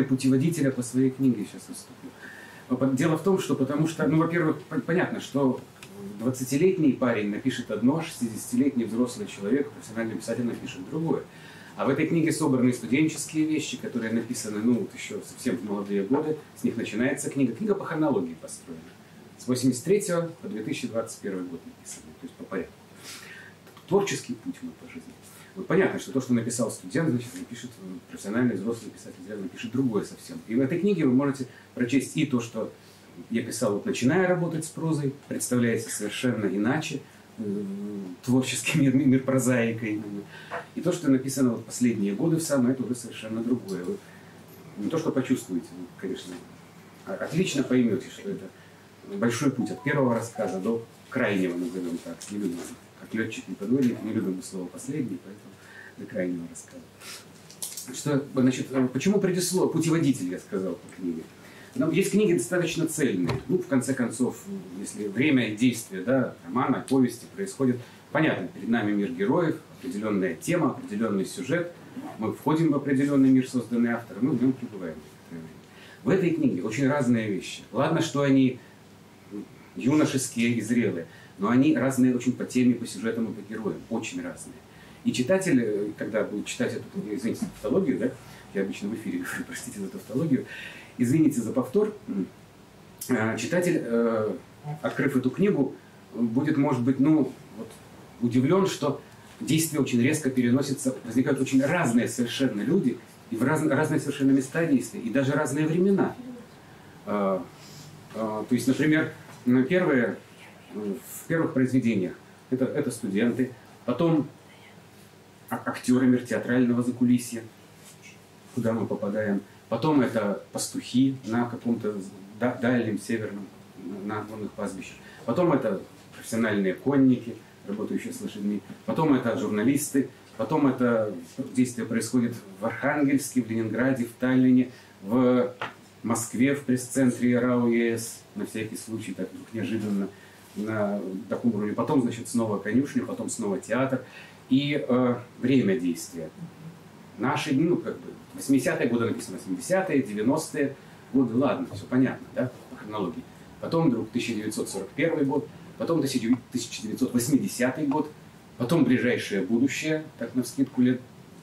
путеводителя по своей книге сейчас выступлю. Дело в том, что ну, во-первых, понятно, что 20-летний парень напишет одно, 60-летний взрослый человек, профессиональный писатель, напишет другое. А в этой книге собраны студенческие вещи, которые написаны, ну, вот еще совсем в молодые годы. С них начинается книга. Книга по хронологии построена. С 83 по 2021 год написана, то есть по порядку. Творческий путь мой по жизни. Вот понятно, что то, что написал студент, значит, напишет профессиональный взрослый писатель, напишет другое совсем. И в этой книге вы можете прочесть и то, что я писал, вот, начиная работать с прозой, представляется совершенно иначе, творческий мир прозаикой. И то, что написано вот последние годы в самом, это уже совершенно другое. Вы не то, что почувствуете, вы, конечно, отлично поймете, что это большой путь от первого рассказа до крайнего, назовем так, не любим, как летчик не подводит, не любим слово последний, поэтому до крайнего рассказа. Что, значит, почему предисловие, путеводитель, я сказал по книге. Но есть книги достаточно цельные. Ну, в конце концов, если время и действие, да, романа, повести происходит, понятно, перед нами мир героев, определенная тема, определенный сюжет. Мы входим в определенный мир, созданный автором, мы в нем пребываем. В этой книге очень разные вещи. Ладно, что они юношеские и зрелые, но они разные очень по теме, по сюжетам и по героям. Очень разные. И читатель, когда будет читать эту, извините, тавтологию, да, я обычно в эфире говорю, простите за тавтологию, извините за повтор, читатель, открыв эту книгу, будет, может быть, ну, вот, удивлен, что действие очень резко переносится, возникают очень разные совершенно люди, и в разные совершенно места действия, и даже разные времена. То есть, например, в первых произведениях это студенты, потом актеры мир театрального закулисья, куда мы попадаем. Потом это пастухи на каком-то дальнем северном, на отгонных пастбищах. Потом это профессиональные конники, работающие с лошадьми. Потом это журналисты. Потом это действие происходит в Архангельске, в Ленинграде, в Таллине, в Москве, в пресс-центре РАО ЕС, на всякий случай, так вдруг неожиданно, на таком уровне. Потом, значит, снова конюшня, потом снова театр. И время действия. Наши дни, ну, как бы, 80-е годы написано, 80-е, 90-е годы, ладно, все понятно, да, по хронологии. Потом вдруг 1941 год, потом 1980 год, потом ближайшее будущее, так навскидку лет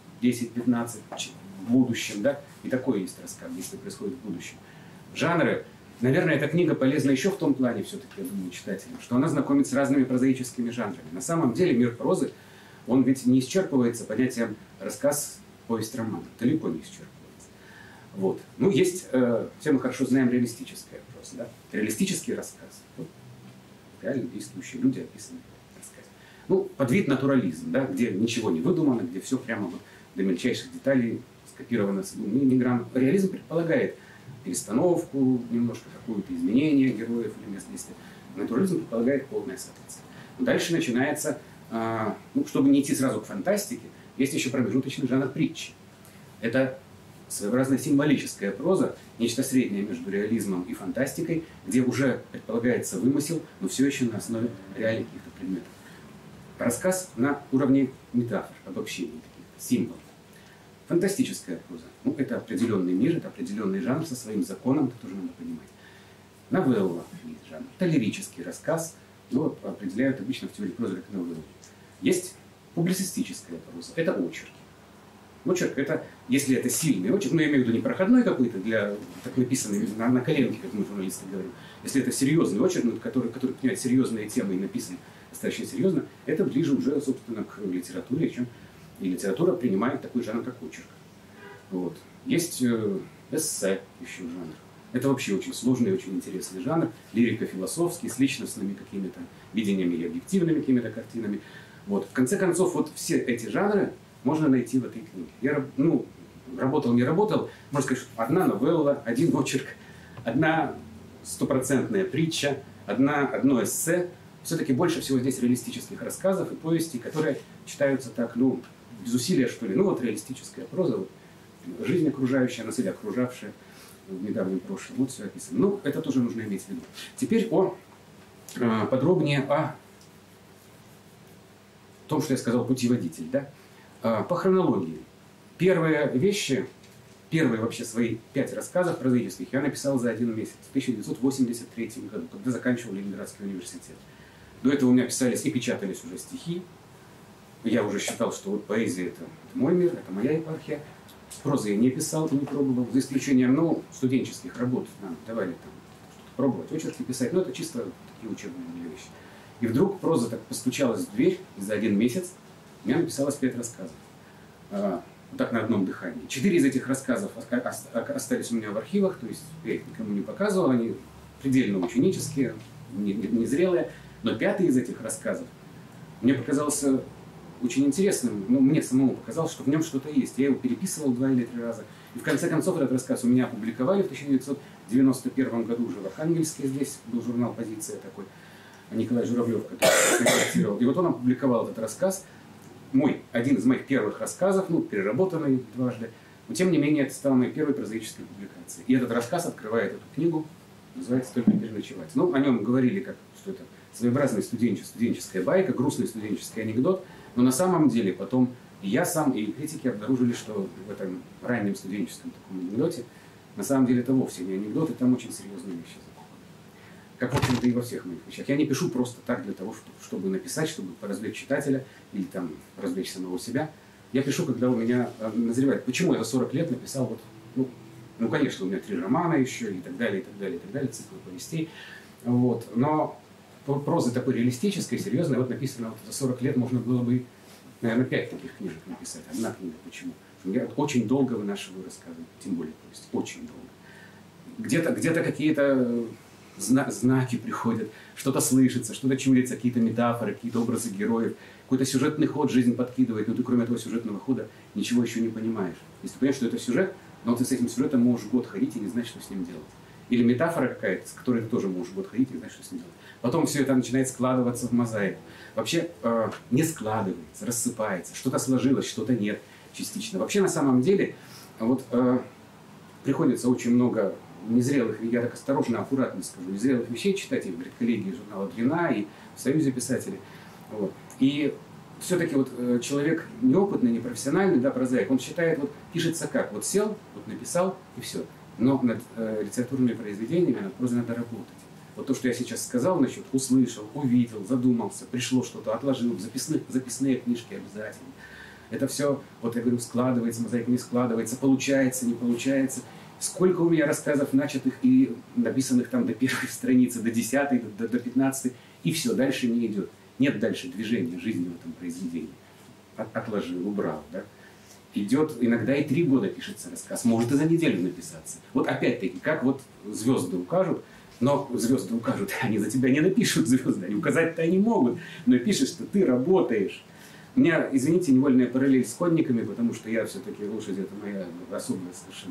10-15 в будущем, да, и такое есть рассказ, если происходит в будущем. Жанры. Наверное, эта книга полезна еще в том плане, все-таки, я думаю, читателям, что она знакомит с разными прозаическими жанрами. На самом деле мир прозы, он ведь не исчерпывается понятием рассказ, повесть, роман. Далеко не исчерпывается. Вот. Ну, есть, все мы хорошо знаем, реалистическая проза. Да? Реалистический рассказ. Вот. Реально действующие люди описаны в рассказе. Ну, под вид натурализм, да? Где ничего не выдумано, где все прямо вот до мельчайших деталей скопировано. Реализм предполагает перестановку, немножко какое-то изменение героев или мест действия. Натурализм предполагает полное соответствие. Дальше начинается, ну, чтобы не идти сразу к фантастике, есть еще промежуточный жанр притчи. Это своеобразная символическая проза, нечто среднее между реализмом и фантастикой, где уже предполагается вымысел, но все еще на основе реальных каких-то предметов. Рассказ на уровне метафор, обобщений, символов. Фантастическая проза. Ну, это определенный мир, это определенный жанр со своим законом, это тоже надо понимать. Новелла есть жанр. Это лирический рассказ, его определяют обычно в теории прозы как новеллу. Есть публицистическая проза. Это очерки. Очерк – это, если это сильный очерк, ну, я имею в виду не проходной какой-то, для, так написанный на коленке, как мы журналисты говорим. Если это серьезный очерк, ну, который понимает серьезные темы и написан достаточно серьезно, это ближе уже, собственно, к литературе, чем и литература принимает такой жанр, как очерк. Вот. Есть эссе еще жанр. Это вообще очень сложный и очень интересный жанр. Лирико-философский, с личностными какими-то видениями и объективными какими-то картинами. Вот. В конце концов, вот все эти жанры можно найти в этой книге. Я, ну, работал, не работал, можно сказать, что одна новелла, один очерк, одна стопроцентная притча, одно эссе. Все-таки больше всего здесь реалистических рассказов и повестей, которые читаются так, ну, без усилия, что ли. Ну, вот реалистическая проза, вот, жизнь окружающая, нас или окружавшая в недавнем прошлом. Вот все описано. Ну, это тоже нужно иметь в виду. Теперь подробнее о том, что я сказал, путеводитель, да? По хронологии. Первые вещи, первые вообще свои 5 рассказов прозаических я написал за 1 месяц, в 1983 году, когда заканчивал Ленинградский университет. До этого у меня писались и печатались уже стихи. Я уже считал, что вот поэзия это мой мир, это моя епархия. Прозы я не писал, не пробовал, за исключением студенческих работ. Нам давали там пробовать очерки писать, но это чисто такие учебные вещи. И вдруг проза так постучалась в дверь, и за 1 месяц у меня написалось 5 рассказов. Вот так на одном дыхании. 4 из этих рассказов остались у меня в архивах, то есть я их никому не показывал, они предельно ученические, незрелые. Но 5-й из этих рассказов мне показался очень интересным. Мне самому показалось, что в нем что-то есть. Я его переписывал 2 или 3 раза. И в конце концов этот рассказ у меня опубликовали в 1991 году уже в Архангельске. Здесь был журнал «Позиция» такой. Николай Журавлев, который редактировал. И вот он опубликовал этот рассказ. Один из моих первых рассказов, переработанный дважды. Но тем не менее это стало моей первой прозаической публикацией. И этот рассказ открывает эту книгу. Называется «Только переночевать». О нем говорили, что это своеобразная студенческая байка, грустный студенческий анекдот. Но на самом деле потом и я сам, и критики обнаружили, что в этом раннем студенческом таком анекдоте на самом деле это вовсе не анекдот, и там очень серьезные вещи закопаны. Как, в общем-то, и во всех моих вещах. Я не пишу просто так для того, чтобы написать, чтобы поразвлечь читателя или там развлечь самого себя. Я пишу, когда у меня назревает. Почему я за 40 лет написал конечно, у меня 3 романа еще и так далее, и так далее, и так далее, циклы повестей. Но проза такой реалистической, серьезной, написано за 40 лет можно было бы, наверное, 5 таких книжек написать. 1 книга. Почему? Потому что я очень долго вынашиваю рассказы, тем более повесть. Очень долго. Где-то какие-то знаки приходят, что-то слышится, что-то чудится, какие-то метафоры, какие-то образы героев, какой-то сюжетный ход жизнь подкидывает, но ты кроме этого сюжетного хода ничего еще не понимаешь. Если ты понимаешь, что это сюжет, но ты с этим сюжетом можешь год ходить и не знать, что с ним делать. Или метафора какая-то, с которой ты тоже можешь год ходить и не знать, что с ним делать. Потом все это начинает складываться в мозаику. Вообще не складывается, рассыпается. Что-то сложилось, что-то нет частично. Вообще на самом деле приходится очень много незрелых, я так осторожно, аккуратно скажу, незрелых вещей читать и в редколлегии журнала «Длина», и в Союзе писателей. И все-таки человек неопытный, непрофессиональный, прозаик, он считает, пишется как, сел, написал и все. Но над литературными произведениями, над прозой надо работать. То, что я сейчас сказал насчет услышал, увидел, задумался, пришло что-то, отложил, записные книжки обязательно. Это все, я говорю, складывается, мозаика не складывается, получается, не получается. Сколько у меня рассказов начатых и написанных там до 1-й страницы, до 10-й, до 15-й, и все, дальше не идет. Нет дальше движения жизни в этом произведении. Отложил, убрал, Идет, иногда и 3 года пишется рассказ, может и за неделю написаться. Опять-таки, как звезды укажут, но звезды укажут, они за тебя не напишут звезды, они указать-то они могут, но пишешь, что ты работаешь. У меня, извините, невольная параллель с конниками, потому что я все-таки лошадь, это моя особая совершенно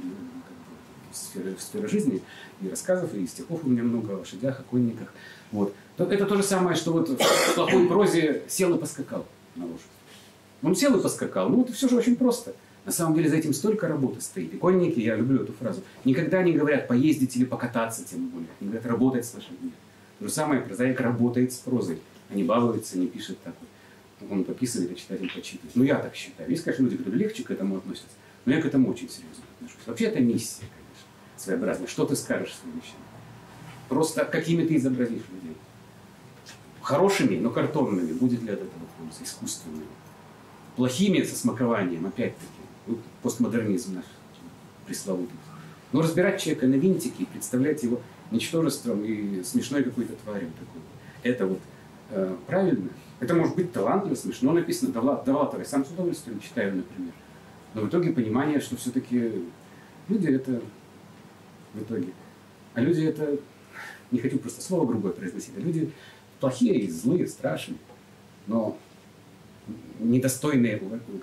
сфера жизни, и рассказов, и стихов у меня много о лошадях, о конниках. Это то же самое, что в плохой прозе сел и поскакал на лошадь. Он сел и поскакал. Это все же очень просто. На самом деле за этим столько работы стоит. И конники, я люблю эту фразу, никогда не говорят поездить или покататься, тем более. Они говорят работать с лошадьми. То же самое прозаик работает с прозой. А не балуется, не пишет так Он пописывает, а читатель почитывает. Я так считаю. Есть, конечно, люди, которые легче к этому относятся, но я к этому очень серьезно отношусь. Вообще это миссия, конечно, своеобразная. Что ты скажешь своим вещам? Просто какими ты изобразишь людей. Хорошими, но картонными. Будет ли от этого польза? Искусственными. Плохими, со смакованием, опять-таки. Постмодернизм наш пресловутый. Но разбирать человека на винтики и представлять его ничтожеством и смешной какой-то тварью такой. Это правильно. Это может быть талантливо, смешно написано. Довлатова я сам с удовольствием читаю, например. Но в итоге понимание, что все-таки люди это в итоге. А люди это, не хочу просто слово грубое произносить, а люди плохие, злые, страшные, но недостойные,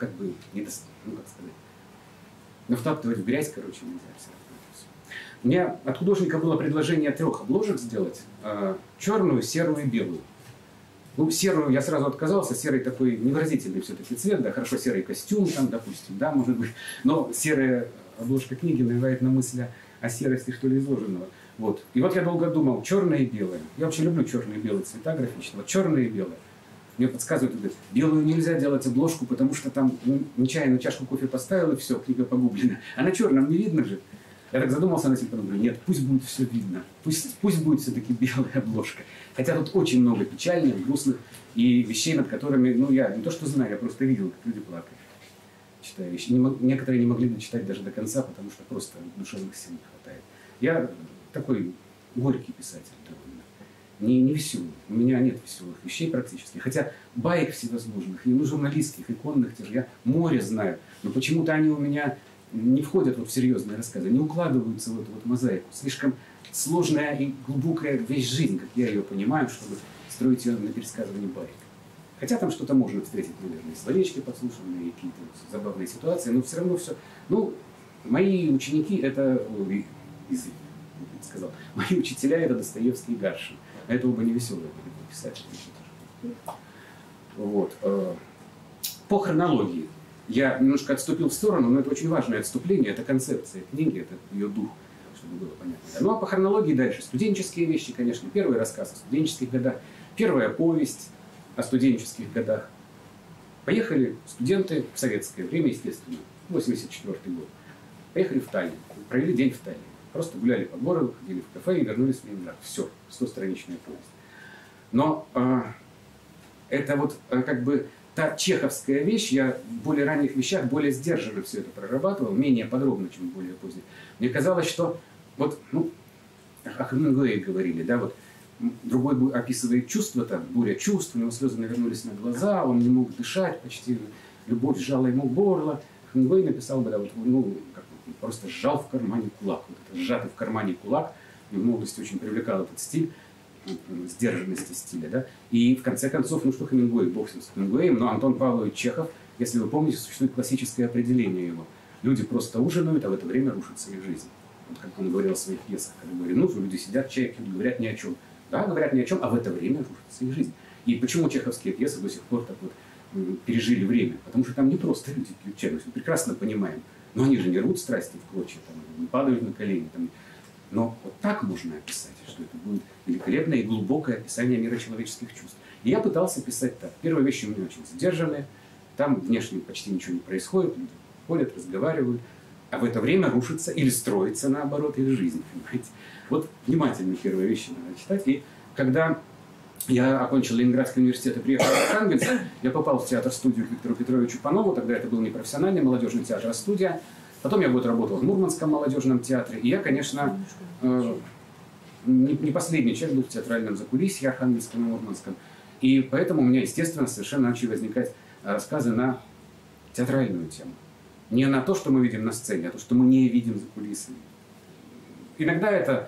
как сказать, но втаптывать в грязь, нельзя. У меня от художника было предложение 3 обложек сделать. Черную, серую и белую. Серую я сразу отказался. Серый такой невыразительный все-таки цвет. Хорошо, серый костюм там, допустим, может быть. Но серая обложка книги навевает на мысль о серости, что ли, изложенного. И я долго думал, черное и белое. Я вообще люблю черные и белые цвета графично. Черное и белое. Мне подсказывают, говорят, белую нельзя делать обложку, потому что там нечаянно чашку кофе поставил, и все, книга погублена. А на черном не видно же. Я так задумался над этим, потом говорю, нет, пусть будет все видно. Пусть будет все-таки белая обложка. Хотя тут очень много печальных, грустных и вещей, над которыми, ну, я не то что знаю, я просто видел, как люди плакали, читая вещи. Некоторые не могли дочитать даже до конца, потому что просто душевных сил не хватает. Я такой горький писатель довольно. Не веселый. У меня нет веселых вещей практически. Хотя баек всевозможных, и журналистских, иконных, те же, я море знаю. Но почему-то они у меня не входят вот в серьезные рассказы, не укладываются в эту вот мозаику. Слишком сложная и глубокая вещь жизнь, как я ее понимаю, чтобы строить ее на пересказывании баек. Хотя там что-то можно встретить, наверное, словечки подслушанные, какие-то забавные ситуации, но все равно все. Ну, мои ученики это, сказал, мои учителя это Достоевский и Гаршин. А это оба не веселые были писатели. Вот. По хронологии. Я немножко отступил в сторону, но это очень важное отступление, это концепция книги, это ее дух, чтобы было понятно. Ну а по хронологии дальше. Студенческие вещи, конечно. Первый рассказ о студенческих годах, первая повесть о студенческих годах. Поехали студенты в советское время, естественно, 1984 год. Поехали в Таллин, провели день в Таллине. Просто гуляли по городу, ходили в кафе и вернулись в Ленинград. Все, 100-страничная повесть. Но это вот как бы та чеховская вещь, я в более ранних вещах более сдержанно все это прорабатывал, менее подробно, чем в более поздних. Мне казалось, что вот, ну, о Хемингуэе говорили, да, вот другой описывает чувства, там, буря чувств, у него слезы навернулись на глаза, он не мог дышать, почти любовь сжала ему горло. Хемингуэй написал бы, да, вот, ну, как, просто сжал в кармане кулак. Вот это сжатый в кармане кулак, в молодости очень привлекал этот стиль, сдержанности стиля, да. И в конце концов, ну что Хемингуэй, бог с Хемингуэем, но Антон Павлович Чехов, если вы помните, существует классическое определение его. Люди просто ужинают, а в это время рушится их жизнь. Вот как он говорил в своих пьесах, когда говорит, ну, люди сидят, чай пьют, говорят ни о чем. Да, говорят ни о чем, а в это время рушится их жизнь. И почему чеховские пьесы до сих пор так вот пережили время? Потому что там не просто люди пьют чай, мы прекрасно понимаем. Но они же не рвут страсти в клочья, там, не падают на колени. Там. Но вот так можно описать, что это будет великолепное и глубокое описание мира человеческих чувств. И я пытался писать так. Первые вещи у меня очень сдержанные. Там внешне почти ничего не происходит. Люди ходят, разговаривают. А в это время рушится или строится, наоборот, их жизнь. Понимаете? Вот внимательно первые вещи надо читать. И когда я окончил Ленинградский университет и приехал в Архангельск, я попал в театр-студию к Виктору Петровичу Панову. Тогда это был не профессиональный молодежный театр, а студия. Потом я год работал в Мурманском молодежном театре. И я, конечно, не последний человек был в театральном закулисье Архангельском и Мурманском. И поэтому у меня, естественно, совершенно начали возникать рассказы на театральную тему. Не на то, что мы видим на сцене, а то, что мы не видим за кулисами. Иногда это,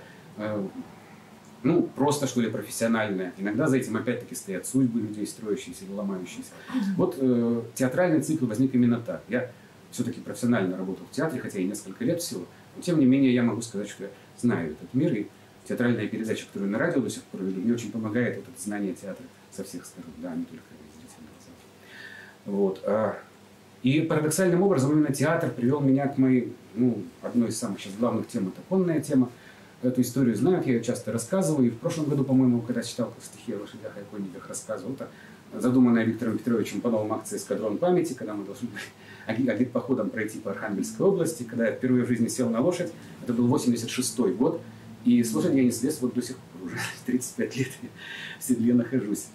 ну, просто, что ли, профессиональное. Иногда за этим, опять-таки, стоят судьбы людей, строящиеся или ломающиеся. Вот театральный цикл возник именно так. Я все-таки профессионально работал в театре, хотя и несколько лет всего. Но, тем не менее, я могу сказать, что я знаю этот мир. И театральная передача, которую на радио до сих пор веду, мне очень помогает вот это знание театра со всех сторон. Да, не только из зрительного зала. Вот. И парадоксальным образом именно театр привел меня к моей, ну, одной из самых сейчас главных тем, это конная тема. Эту историю знают, я ее часто рассказываю. И в прошлом году, по-моему, когда читал стихи о лошадях и о конниках, рассказывал. Это задуманная Виктором Петровичем Пановым акция «Эскадрон памяти», когда мы должны были агитпоходом пройти по Архангельской области. Когда я впервые в жизни сел на лошадь, это был 86-й год. И с лошади я не слез вот до сих пор, уже 35 лет я в седле нахожусь.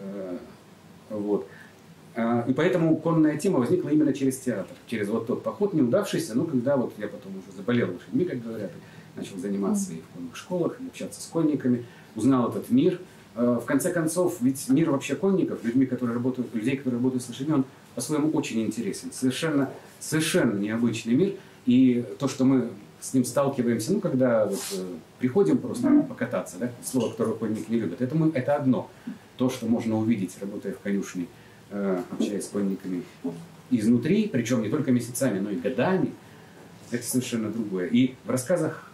Вот. И поэтому конная тема возникла именно через театр, через вот тот поход неудавшийся, но когда вот я потом уже заболел лошадьми, как говорят, и начал заниматься и в конных школах, и общаться с конниками, узнал этот мир. В конце концов, ведь мир вообще конников, людей, которые работают с лошадьми, он по-своему очень интересен. Совершенно необычный мир. И то, что мы с ним сталкиваемся, ну, когда вот, приходим просто покататься, да, слово, которое конник не любит, это одно. То, что можно увидеть, работая в конюшне, общаясь с конниками изнутри, причем не только месяцами, но и годами, это совершенно другое. И в рассказах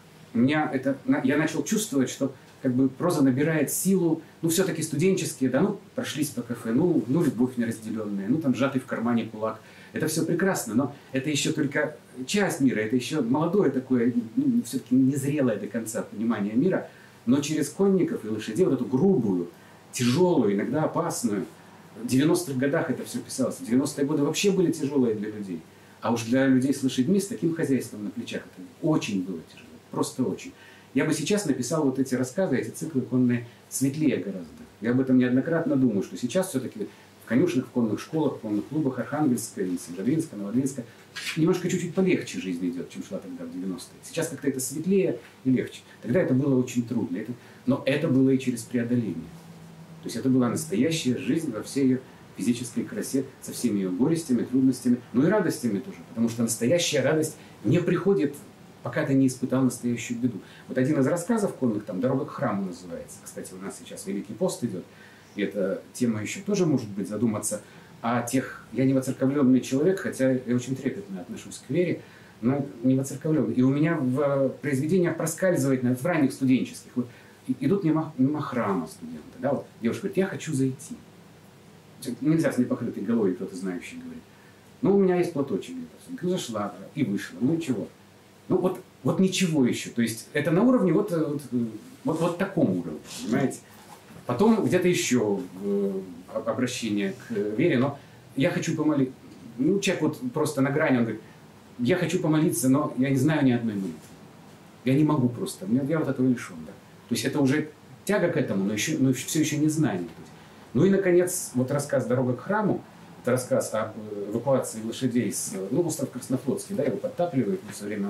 я начал чувствовать, что как бы проза набирает силу, ну, все-таки студенческие, да, ну, прошлись по кафе, ну, любовь неразделенная, ну, там, сжатый в кармане кулак. Это все прекрасно, но это еще только часть мира, это еще молодое такое, ну, все-таки незрелое до конца понимание мира, но через конников и лошадей вот эту грубую, тяжелую, иногда опасную В 90-х годах это все писалось. В 90-е годы вообще были тяжелые для людей. А уж для людей с лошадьми, с таким хозяйством на плечах, это очень было тяжело. Просто очень. Я бы сейчас написал вот эти рассказы, эти циклы конные светлее гораздо. Я об этом неоднократно думаю, что сейчас все-таки в конюшнях, в конных школах, в конных клубах Архангельска, Северодвинска, Новодвинска немножко чуть-чуть полегче жизнь идет, чем шла тогда в 90-е. Сейчас как-то это светлее и легче. Тогда это было очень трудно. Но это было и через преодоление. То есть это была настоящая жизнь во всей ее физической красе, со всеми ее горестями, трудностями, но и радостями тоже. Потому что настоящая радость не приходит, пока ты не испытал настоящую беду. Вот один из рассказов конных, там «Дорога к храму» называется. Кстати, у нас сейчас Великий пост идет. И эта тема еще тоже может быть задуматься о тех... Я не воцерковленный человек, хотя я очень трепетно отношусь к вере, но не воцерковленный. И у меня в произведениях проскальзывает, в ранних студенческих, вот, идут мимо храма студенты. Да, вот девушка говорит, я хочу зайти. Нельзя с непокрытой головой, кто-то знающий говорит. Ну, у меня есть платочек где-то. Ну, зашла и вышла. Ну, ничего. Ну, вот ничего еще. То есть, это на уровне вот таком уровне, понимаете? Потом где-то еще обращение к вере, но я хочу помолиться. Ну, человек вот просто на грани, он говорит, я хочу помолиться, но я не знаю ни одной молитвы. Я не могу просто. Я вот этого лишен, да. То есть, это уже тяга к этому, но все еще не знание. Ну и, наконец, вот рассказ «Дорога к храму», это рассказ об эвакуации лошадей с, остров Краснофлотский, да, его подтапливают все время,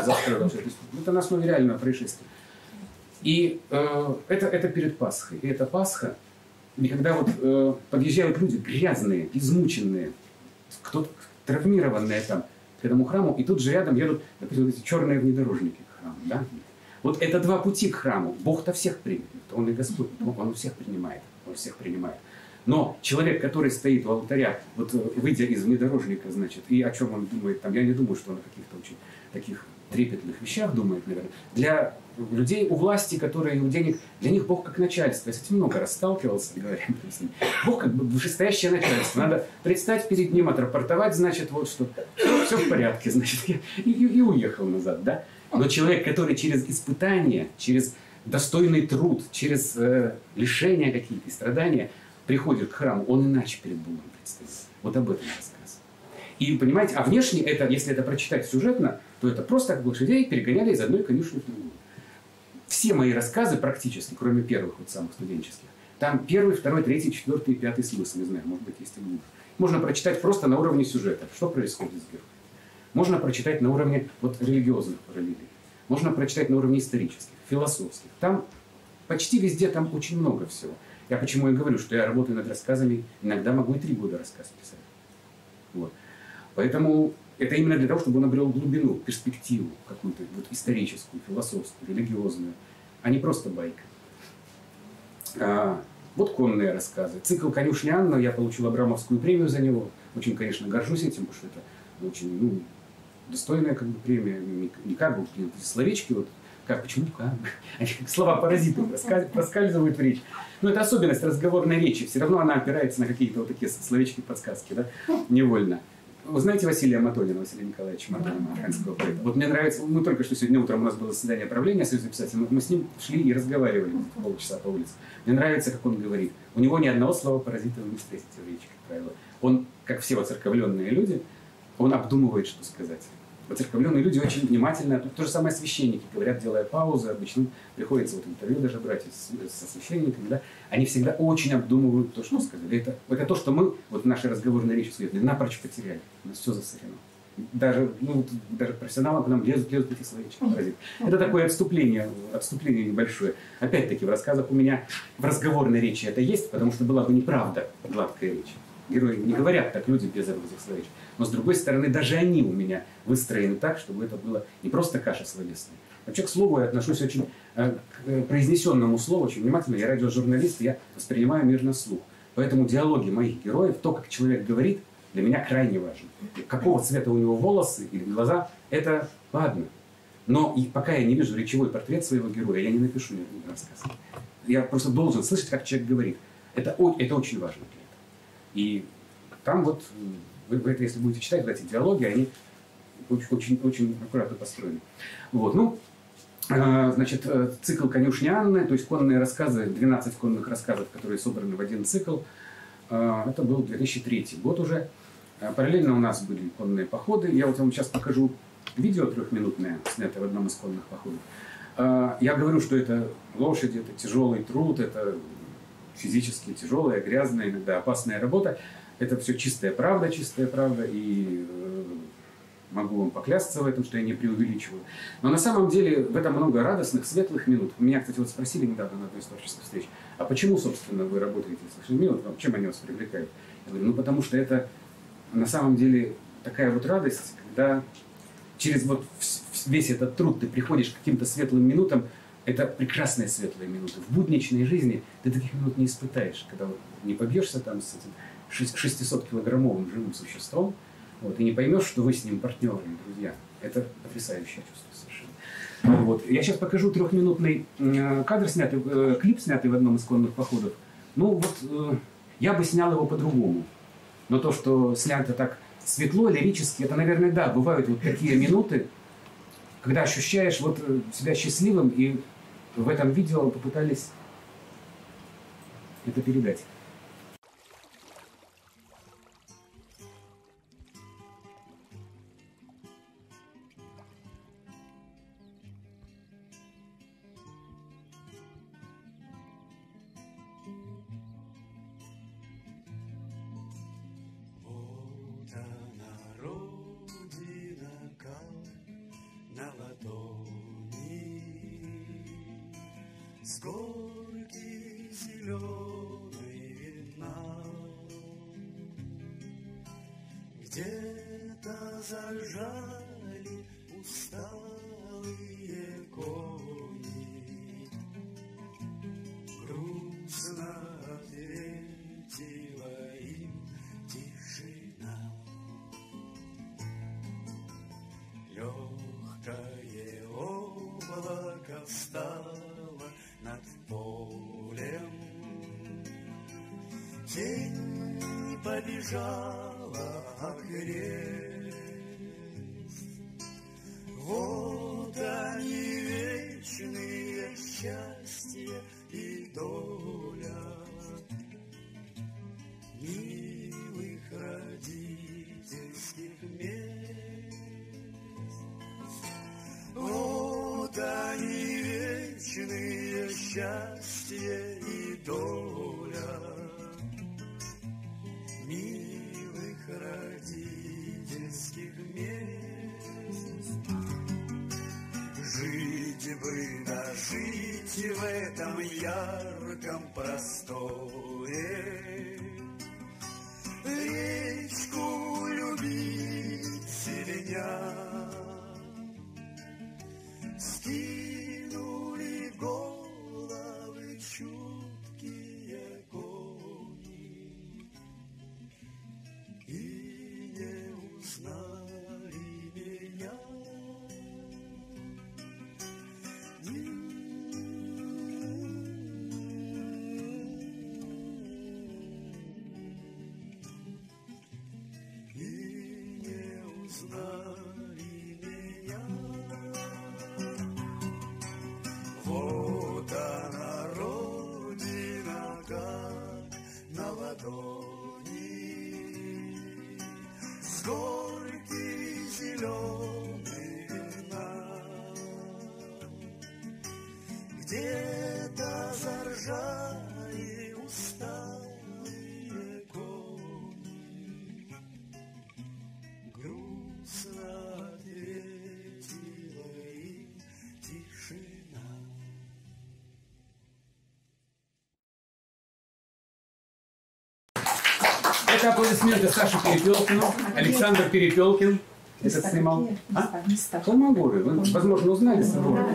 это на основе реального происшествия. И это перед Пасхой. И это Пасха, и когда вот подъезжают люди грязные, измученные, кто-то травмированные там к этому храму, и тут же рядом едут, допустим, вот эти черные внедорожники к храму, да. Вот это два пути к храму. Бог-то всех примет. Он и Господь. Он всех принимает. Он всех принимает. Но человек, который стоит у алтаря, вот выйдя из внедорожника, значит, и о чем он думает там, я не думаю, что он о каких-то очень таких трепетных вещах думает, наверное. Для людей у власти, которые у денег, для них Бог как начальство. Я с этим много раз сталкивался, говоря с ним. Бог как бы вышестоящее начальство. Надо предстать перед ним, отрапортовать, значит, вот что все в порядке, значит, и уехал назад, да. Но человек, который через испытания, через достойный труд, через лишения какие-то, страдания приходит к храму, он иначе перед Богом предстоит. Вот об этом рассказ. И понимаете, а внешне это, если это прочитать сюжетно, то это просто как лошадей перегоняли из одной конюшни в другую. Все мои рассказы практически, кроме первых вот самых студенческих, там первый, второй, третий, четвертый, пятый смысл, не знаю, может быть, есть и глубже. Можно прочитать просто на уровне сюжета, что происходит с героем. Можно прочитать на уровне вот религиозных параллелей. Можно прочитать на уровне исторических, философских. Там почти везде там очень много всего. Я почему и говорю, что я работаю над рассказами, иногда могу и 3 года рассказ писать. Вот. Поэтому это именно для того, чтобы он обрел глубину, перспективу какую-то вот историческую, философскую, религиозную, а не просто байка. Вот конные рассказы. Цикл «Конюшня Анна», я получил Абрамовскую премию за него. Очень, конечно, горжусь этим, потому что это очень достойная как бы премия. Не как бы словечки, вот как, почему, как, они как слова-паразиты проскальзывают в речь. Но это особенность разговорной речи. Все равно она опирается на какие-то вот такие словечки-подсказки, да, невольно. Вы знаете Василия Матонина, Василия Николаевича Матонина, архангельского поэта? Вот мне нравится, мы только что сегодня утром у нас было заседание правления Союза писателей, мы с ним шли и разговаривали полчаса по улице. Мне нравится, как он говорит. У него ни одного слова паразита вы не встретите в речи, как правило. Он, как все воцерковленные люди, он обдумывает, что сказать. Воцерковленные люди очень внимательно, то же самое священники, говорят, делая паузы, обычно приходится вот интервью даже брать со священниками, да, они всегда очень обдумывают то, что сказали. Это то, что мы вот в нашей разговорной речи напрочь потеряли. У нас все засорено. Даже профессионалы к нам лезут эти словечки. Это такое отступление небольшое. Опять-таки в рассказах у меня в разговорной речи это есть, потому что была бы неправда гладкая речь. Герои не говорят так люди без этих словечек. Но с другой стороны, даже они у меня выстроены так, чтобы это было не просто каша словесная. Вообще к слову я отношусь очень к произнесенному слову очень внимательно. Я радиожурналист, я воспринимаю мир на слух. Поэтому диалоги моих героев, то, как человек говорит, для меня крайне важно. Какого цвета у него волосы или глаза, это ладно. Но и пока я не вижу речевой портрет своего героя, я не напишу рассказ. Я просто должен слышать, как человек говорит. Это очень важно для этого. И там вот, вы это, если будете читать, эти диалоги, они очень аккуратно построены. Вот, значит, цикл «Конюшня Анны», то есть конные рассказы, 12 конных рассказов, которые собраны в один цикл. Это был 2003 год уже. Параллельно у нас были конные походы. Я вот вам сейчас покажу видео трехминутное, снятое в одном из конных походов. Я говорю, что это лошади, это тяжелый труд, это физически тяжелая, грязная, иногда опасная работа. Это все чистая правда, и могу вам поклясться в этом, что я не преувеличиваю. Но на самом деле в этом много радостных, светлых минут. Меня, кстати, вот спросили недавно на одной из творческих встреч, а почему, собственно, вы работаете с светлыми минутами, чем они вас привлекают? Я говорю, потому что это на самом деле такая вот радость, когда через вот весь этот труд ты приходишь к каким-то светлым минутам. Это прекрасные светлые минуты. В будничной жизни ты таких минут не испытаешь, когда вот не побьешься там с этим 600-килограммовым живым существом, вот, и не поймешь, что вы с ним партнеры, друзья. Это потрясающее чувство совершенно. Вот. Я сейчас покажу трехминутный кадр, клип, снятый в одном из конных походов. Ну вот, я бы снял его по-другому. Но то, что снято так светло, лирически, это, наверное, да, бывают вот такие минуты, когда ощущаешь вот себя счастливым, и в этом видео попытались это передать. С горки зеленой видна, где-то заржали усталые кони. Грустно ответила им тишина. Легкое облако встало над полем, тень побежала окрест. Вот они, вечные счастье и доля милых родительских мест. Вот они, вечные счастье и доля милых родительских мест. Жить бы, да жить в этом ярком просторе, речку любить северян. Скинули головы чуткие кони и не узнали меня. И не узнали меня. Вот она, родина, как на ладони, с горки зеленой вина. Где-то заржали усталые кони, грустно ответила им тишина. Это аплодисменты Саше Перепелкину, Александр Перепелкин. Этот снимал. Холмогоры. Вы, возможно, узнали.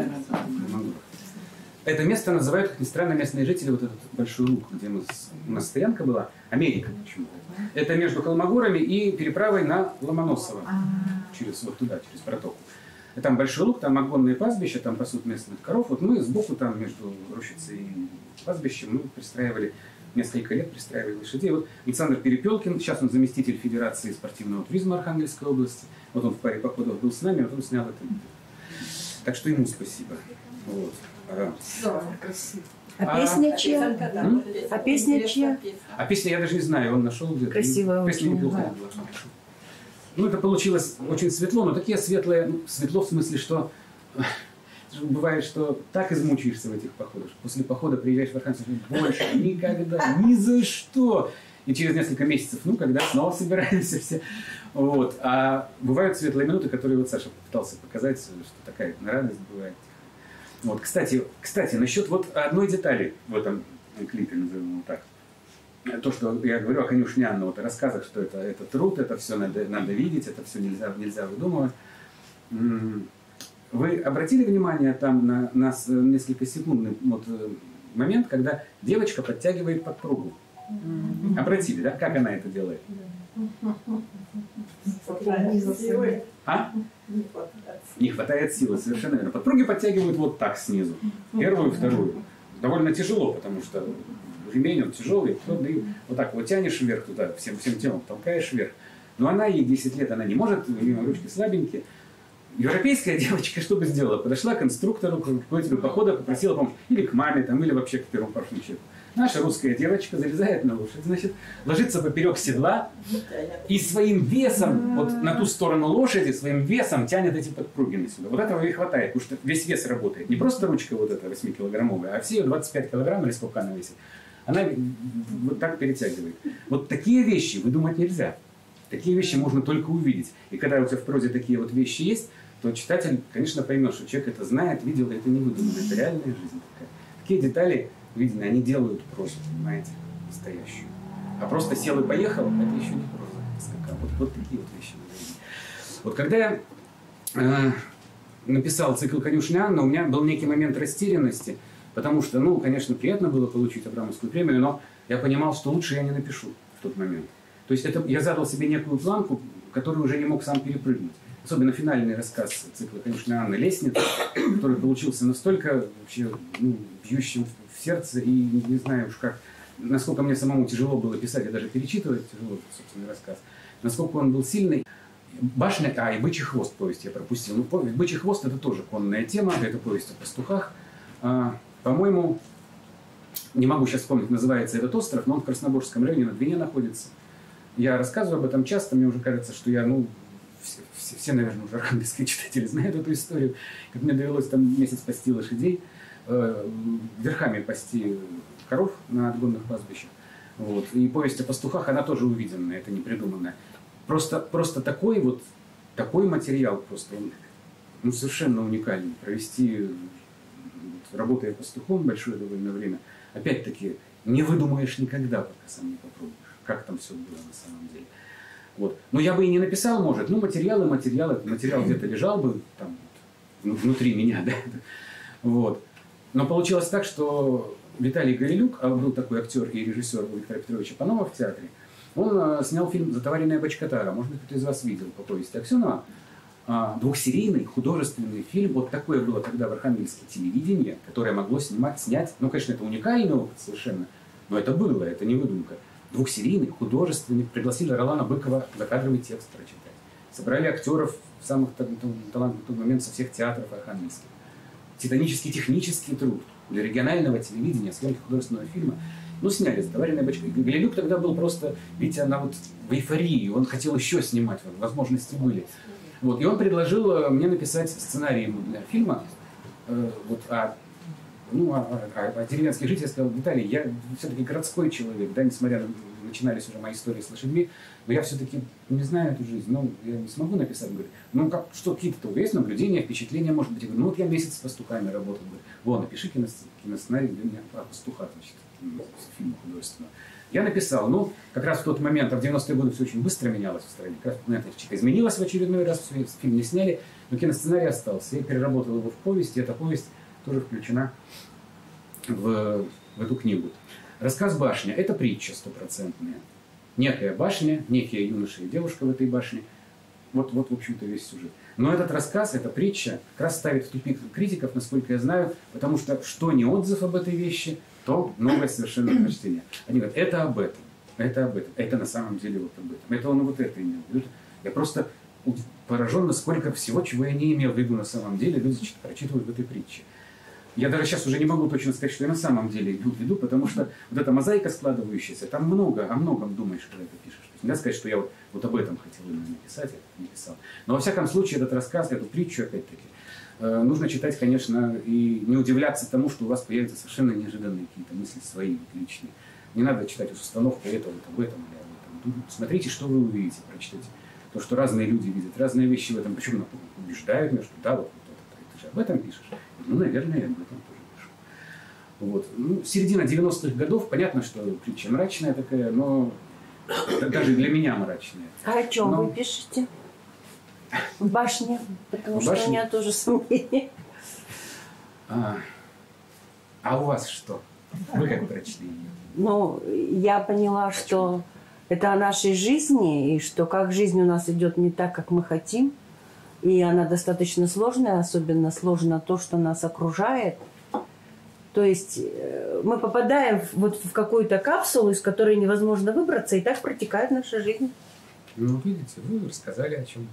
Это место называют, как ни странно, местные жители, вот этот большой луг, где у нас стоянка была, Америка почему-то. Это между Холмогорами и переправой на Ломоносово, через вот туда, через протоку. И там большой луг, там огромные пастбища, там пасут местных коров. Вот мы сбоку там между рощицей и пастбищем мы пристраивали, несколько лет пристраивали лошадей. Вот Александр Перепелкин, сейчас он заместитель Федерации спортивного туризма Архангельской области. Вот он в паре походов был с нами, вот он снял это видео. Так что ему спасибо. Вот. Да, красиво. А песня чья? А песня чья? А песня я даже не знаю, он нашел где-то. Красивая Песня очень. неплохая была. Ну, это получилось очень светло, но такие светлые, ну, светло в смысле, что бывает, что так измучаешься в этих походах, что после похода приезжаешь в Архангельск, больше никогда, ни за что. И через несколько месяцев, ну, когда снова собираемся все. Вот. А бывают светлые минуты, которые вот Саша пытался показать, что такая радость бывает. Вот. Кстати, насчет вот одной детали в этом клипе, назовем его так. То, что я говорю о конюшне Анны, вот о рассказах, что это труд, это все надо видеть, это все нельзя выдумывать. Вы обратили внимание там на несколько секундный момент, когда девочка подтягивает подпругу? Обратили, да? Как она это делает? А? Не хватает силы, совершенно верно. Подпруги подтягивают вот так снизу. Первую, вторую. Довольно тяжело, потому что ремень он тяжелый, и вот так вот тянешь вверх туда, всем телом толкаешь вверх. Но она, ей 10 лет, она не может, у нее ручки слабенькие. Европейская девочка что бы сделала? Подошла к инструктору, к руководителю похода, попросила помощь. Или к маме, там, или вообще к первому паршему человеку. Наша русская девочка залезает на лошадь, значит, ложится поперек седла и своим весом, вот на ту сторону лошади, своим весом тянет эти подпруги на себя. Вот этого ей хватает, потому что весь вес работает. Не просто ручка вот эта 8-килограммовая, а все ее 25 килограмм или сколько она весит. Она вот так перетягивает. Вот такие вещи выдумать нельзя. Такие вещи можно только увидеть. И когда у тебя в прозе такие вот вещи есть, то читатель, конечно, поймет, что человек это знает, видел, это не выдумано, это реальная жизнь такая. Такие детали, видно, они делают прозу, понимаете, настоящую. А просто сел и поехал, это еще не проза. Вот такие вот вещи. Вот когда я написал цикл «Конюшня Анна», у меня был некий момент растерянности, потому что, ну, конечно, приятно было получить Абрамовскую премию, но я понимал, что лучше я не напишу в тот момент. То есть это, я задал себе некую планку, которую уже не мог сам перепрыгнуть. Особенно финальный рассказ цикла «Конюшня Анны» «Лестница», который получился настолько вообще, бьющим в сердце, и не знаю уж как, насколько мне самому тяжело было писать, и даже перечитывать тяжело собственный рассказ, насколько он был сильный. «Башня», и «Бычий хвост» повесть я пропустил. Ну, повесть «Бычий хвост» — это тоже конная тема, это повесть о пастухах. По-моему, не могу сейчас вспомнить, называется этот остров, но он в Красноборском районе на Двине находится. Я рассказываю об этом часто, мне уже кажется, что я, все, наверное, уже архангельские читатели знают эту историю, как мне довелось там месяц пасти лошадей, верхами пасти коров на отгонных пастбищах. Вот. И повесть о пастухах, она тоже увиденная, это не придуманная. Просто такой материал, просто он совершенно уникальный. Провести, работая пастухом большое довольно время, опять-таки, не выдумаешь никогда, пока сам не попробуешь, как там все было на самом деле. Вот. Но я бы и не написал, может, материал, материал где-то лежал бы там внутри меня, да. Вот. Но получилось так, что Виталий Горелюк, был такой актер и режиссер у Виктора Петровича Панова в театре, он снял фильм «Затоваренная бочкатара». Может быть, кто-то из вас видел по повести Аксенова. Двухсерийный художественный фильм. Вот такое было тогда в Архангельске телевидение, которое могло снять. Ну, конечно, это уникальный опыт совершенно, но это было, это не выдумка. Двухсерийный, художественный. Пригласили Ролана Быкова закадровый текст прочитать. Собрали актеров самых талантливых в тот момент со всех театров архангельских. Титанический технический труд для регионального телевидения, съемки художественного фильма. Сняли «Затоваренная бочка». Горелюк тогда был просто, видите, она вот в эйфории. Он хотел еще снимать, возможности были. Вот. И он предложил мне написать сценарий для фильма о деревенских жителях. Я сказал: Виталий, я все-таки городской человек, да, несмотря на начинались уже мои истории с лошадьми, но я все-таки не знаю эту жизнь, я не смогу написать. Говорит, что какие-то есть наблюдения, впечатления, может быть. Я говорю, я месяц с пастухами работал. Говорит, напиши киносценарий для меня о пастухах, фильма художественного. Я написал, как раз в тот момент, в 90-е годы все очень быстро менялось в стране. Как раз изменилось в очередной раз, фильм не сняли, но киносценарий остался. Я переработал его в повесть, и эта повесть тоже включена в эту книгу. Рассказ «Башня» — это притча стопроцентная. Некая башня, некие юноша и девушка в этой башне. Вот, в общем-то, весь сюжет. Но этот рассказ, эта притча как раз ставит в тупик критиков, насколько я знаю, потому что не отзыв об этой вещи, то новое совершенно прочтение. Они говорят, это об этом, это на самом деле вот об этом. Это он вот это имел в виду. Я просто поражен, насколько всего, чего я не имел в виду на самом деле, люди прочитывают в этой притче. Я даже сейчас уже не могу точно сказать, что я на самом деле иду в виду, потому что вот эта мозаика складывающаяся, там о многом думаешь, когда это пишешь. То есть нельзя сказать, что я вот об этом хотел именно написать, я не писал. Но во всяком случае этот рассказ, эту притчу, опять-таки, нужно читать, конечно, и не удивляться тому, что у вас появятся совершенно неожиданные какие-то мысли свои, личные. Не надо читать установку это, вот об этом или об этом. Смотрите, что вы увидите, прочитайте. То, что разные люди видят, разные вещи в этом. Причем убеждают меня, что да, вот это же об этом пишешь. Ну, наверное, я об этом тоже пишу. Вот. Ну, середина 90-х годов, понятно, что притча мрачная такая, но даже для меня мрачная. А о чем вы пишете? В башне? Потому что у меня тоже сомнения. А у вас что? Вы как прочли? Ну, я поняла, что это о нашей жизни, и что как жизнь у нас идет не так, как мы хотим. И она достаточно сложная, особенно сложно то, что нас окружает. То есть мы попадаем вот в какую-то капсулу, из которой невозможно выбраться, и так протекает наша жизнь. Ну, видите, вы рассказали о чем.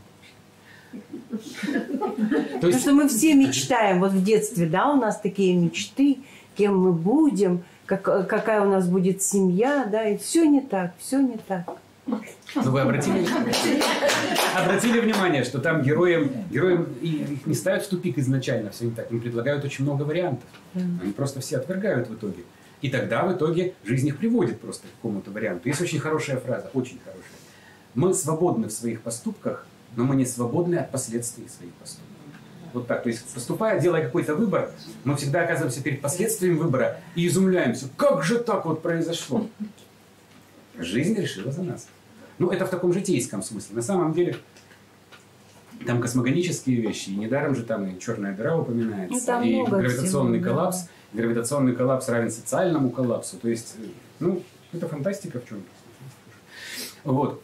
Потому что мы все мечтаем, вот в детстве, да, у нас такие мечты, кем мы будем, какая у нас будет семья, да, и все не так, все не так. Но вы обратили внимание, что там героям их не ставят в тупик изначально, все не так, им предлагают очень много вариантов. Они просто все отвергают в итоге. И тогда в итоге жизнь их приводит просто к какому-то варианту. Есть очень хорошая фраза, очень хорошая. Мы свободны в своих поступках, но мы не свободны от последствий своих поступков. Вот так. То есть, поступая, делая какой-то выбор, мы всегда оказываемся перед последствиями выбора и изумляемся, как же так вот произошло. Жизнь решила за нас. Ну, это в таком житейском смысле. На самом деле, там космогонические вещи, и недаром же там и черная дыра упоминается, и гравитационный коллапс. Да. Гравитационный коллапс равен социальному коллапсу. То есть, ну, это фантастика в чем-то. Вот.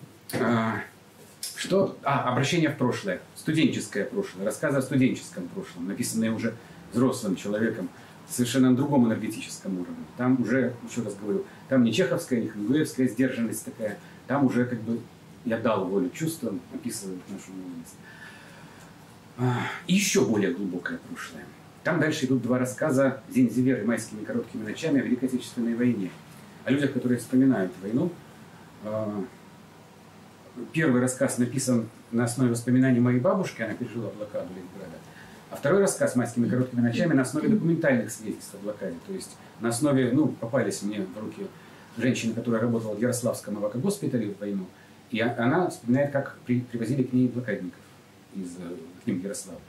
Обращение в прошлое. Студенческое прошлое. Рассказы о студенческом прошлом, написанные уже взрослым человеком, совершенно на другом энергетическом уровне. Там уже, еще раз говорю, там не чеховская, не хемингуэевская сдержанность такая. Там уже как бы я дал волю чувствам, описывают нашу молодость. И еще более глубокое прошлое. Там дальше идут два рассказа Зинзиверы «Майскими короткими ночами» о Великой Отечественной войне. О людях, которые вспоминают войну. Первый рассказ написан на основе воспоминаний моей бабушки, она пережила блокаду Ленинграда. А второй рассказ «Майскими короткими ночами» на основе документальных свидетельств о блокаде. То есть на основе, попались мне в руки женщины, которая работала в Ярославском эвакогоспитале в войну. И она вспоминает, как привозили к ней блокадников к ним в Ярославль.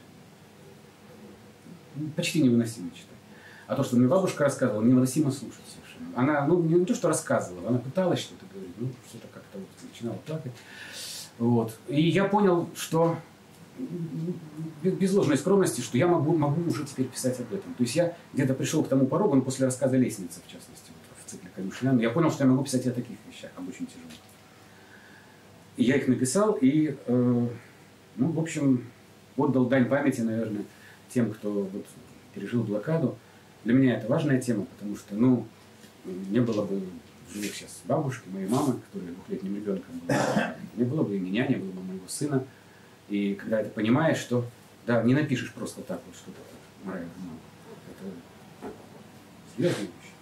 Почти невыносимо читать. А то, что мне бабушка рассказывала, невыносимо слушать совершенно. Она, не то, что рассказывала, она пыталась что-то говорить, что-то как-то начинала плакать. Вот. И я понял, что без ложной скромности, что я могу уже теперь писать об этом. То есть я где-то пришел к тому порогу, после рассказа «Лестница», в частности, в цикле Конюшлян, я понял, что я могу писать о таких вещах, об очень тяжелых. И я их написал, и, в общем, отдал дань памяти, наверное, тем, кто пережил блокаду. Для меня это важная тема, потому что, не было бы в живых сейчас бабушки, моей мамы, которая 2-летним ребенком была, не было бы и меня, не было бы моего сына. И когда ты понимаешь, что, да, не напишешь просто так вот что-то морально. Это серьезная вещь.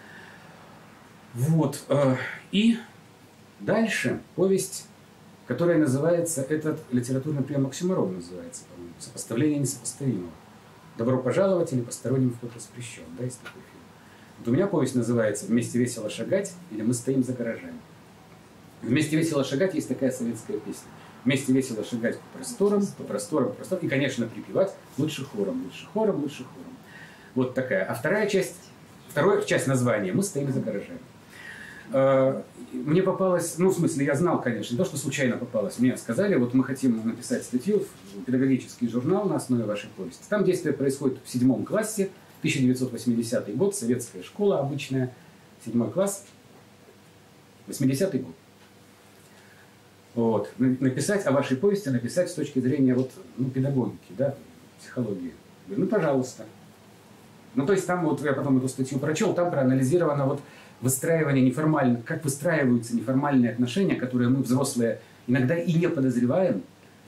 Вот. И дальше повесть, которая называется, этот литературный прием Оксюмарона называется, по-моему, «Сопоставление несопоставимого». «Добро пожаловать» или «Посторонним вход воспрещен». Да, есть такой фильм. Вот у меня повесть называется «Вместе весело шагать» или «Мы стоим за гаражами». «Вместе весело шагать» есть такая советская песня. Вместе весело шагать по просторам, по просторам. И, конечно, припевать лучше хором, лучше хором, лучше хором. Вот такая. А вторая часть названия «Мы стоим за гаражами». Мне попалось, в смысле, я знал, конечно, не то, что случайно попалось. Мне сказали, вот мы хотим написать статью в педагогический журнал на основе вашей повести. Там действие происходит в 7 классе, 1980 год, советская школа обычная, 7 класс, 80-й год. Вот. Написать о вашей повести, написать с точки зрения педагогики, да, психологии. Говорю, пожалуйста. То есть там я потом эту статью прочел, там проанализировано выстраивание неформальных, как выстраиваются неформальные отношения, которые мы, взрослые, иногда и не подозреваем,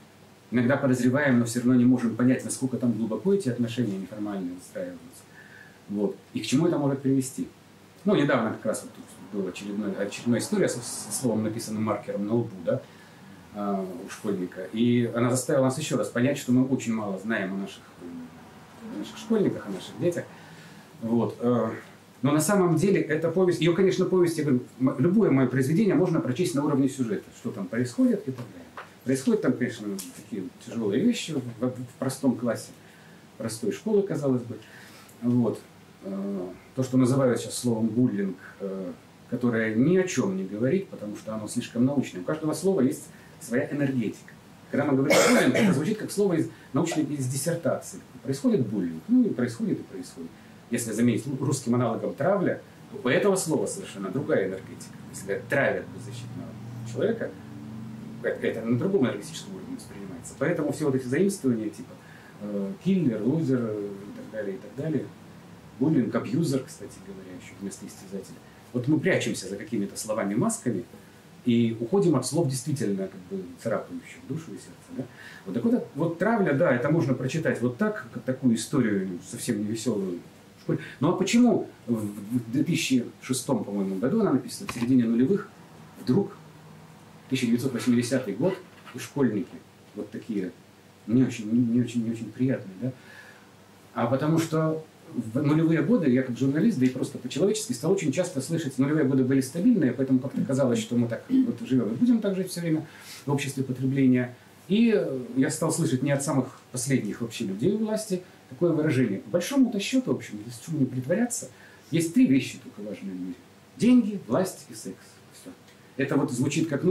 иногда подозреваем, но все равно не можем понять, насколько там глубоко эти отношения неформальные выстраиваются. Вот. И к чему это может привести. Ну, недавно как раз вот тут была очередная история со словом, написанным маркером на лбу, да, у школьника. И она заставила нас еще раз понять, что мы очень мало знаем о наших школьниках, о наших детях. Вот. Но на самом деле эта повесть, ее, конечно, повесть, я говорю, любое мое произведение можно прочесть на уровне сюжета, что там происходит и так далее. Происходят там, конечно, такие тяжелые вещи в простом классе, простой школы, казалось бы. Вот. То, что называют сейчас словом буллинг, которое ни о чем не говорит, потому что оно слишком научное. У каждого слова есть своя энергетика. Когда мы говорим буллинг, это звучит как слово из научной диссертации. Происходит буллинг, ну и происходит, и происходит. Если заменить русским аналогом травля, то у этого слова совершенно другая энергетика. Если травят беззащитного человека, это на другом энергетическом уровне воспринимается. Поэтому все вот эти заимствования, типа киллер, лузер и так далее, буллинг, абьюзер, кстати говоря, еще вместо истязателя. Вот мы прячемся за какими-то словами-масками и уходим от слов действительно как бы царапающих душу и сердце. Да? Вот так вот травля, да, это можно прочитать вот так, как такую историю совсем невеселую. Ну а почему в 2006, по-моему, году она написана, в середине нулевых, вдруг 1980 год, и школьники вот такие не очень приятные, да? А потому что в нулевые годы я как журналист, да и просто по-человечески стал очень часто слышать, нулевые годы были стабильные, поэтому как-то казалось, что мы так вот живем и будем так жить все время в обществе потребления. И я стал слышать не от самых последних вообще людей у власти такое выражение. По большому-то счету, в общем, если чему не притворяться, есть три вещи только важные в мире. Деньги, власть и секс. Все. Это вот звучит как,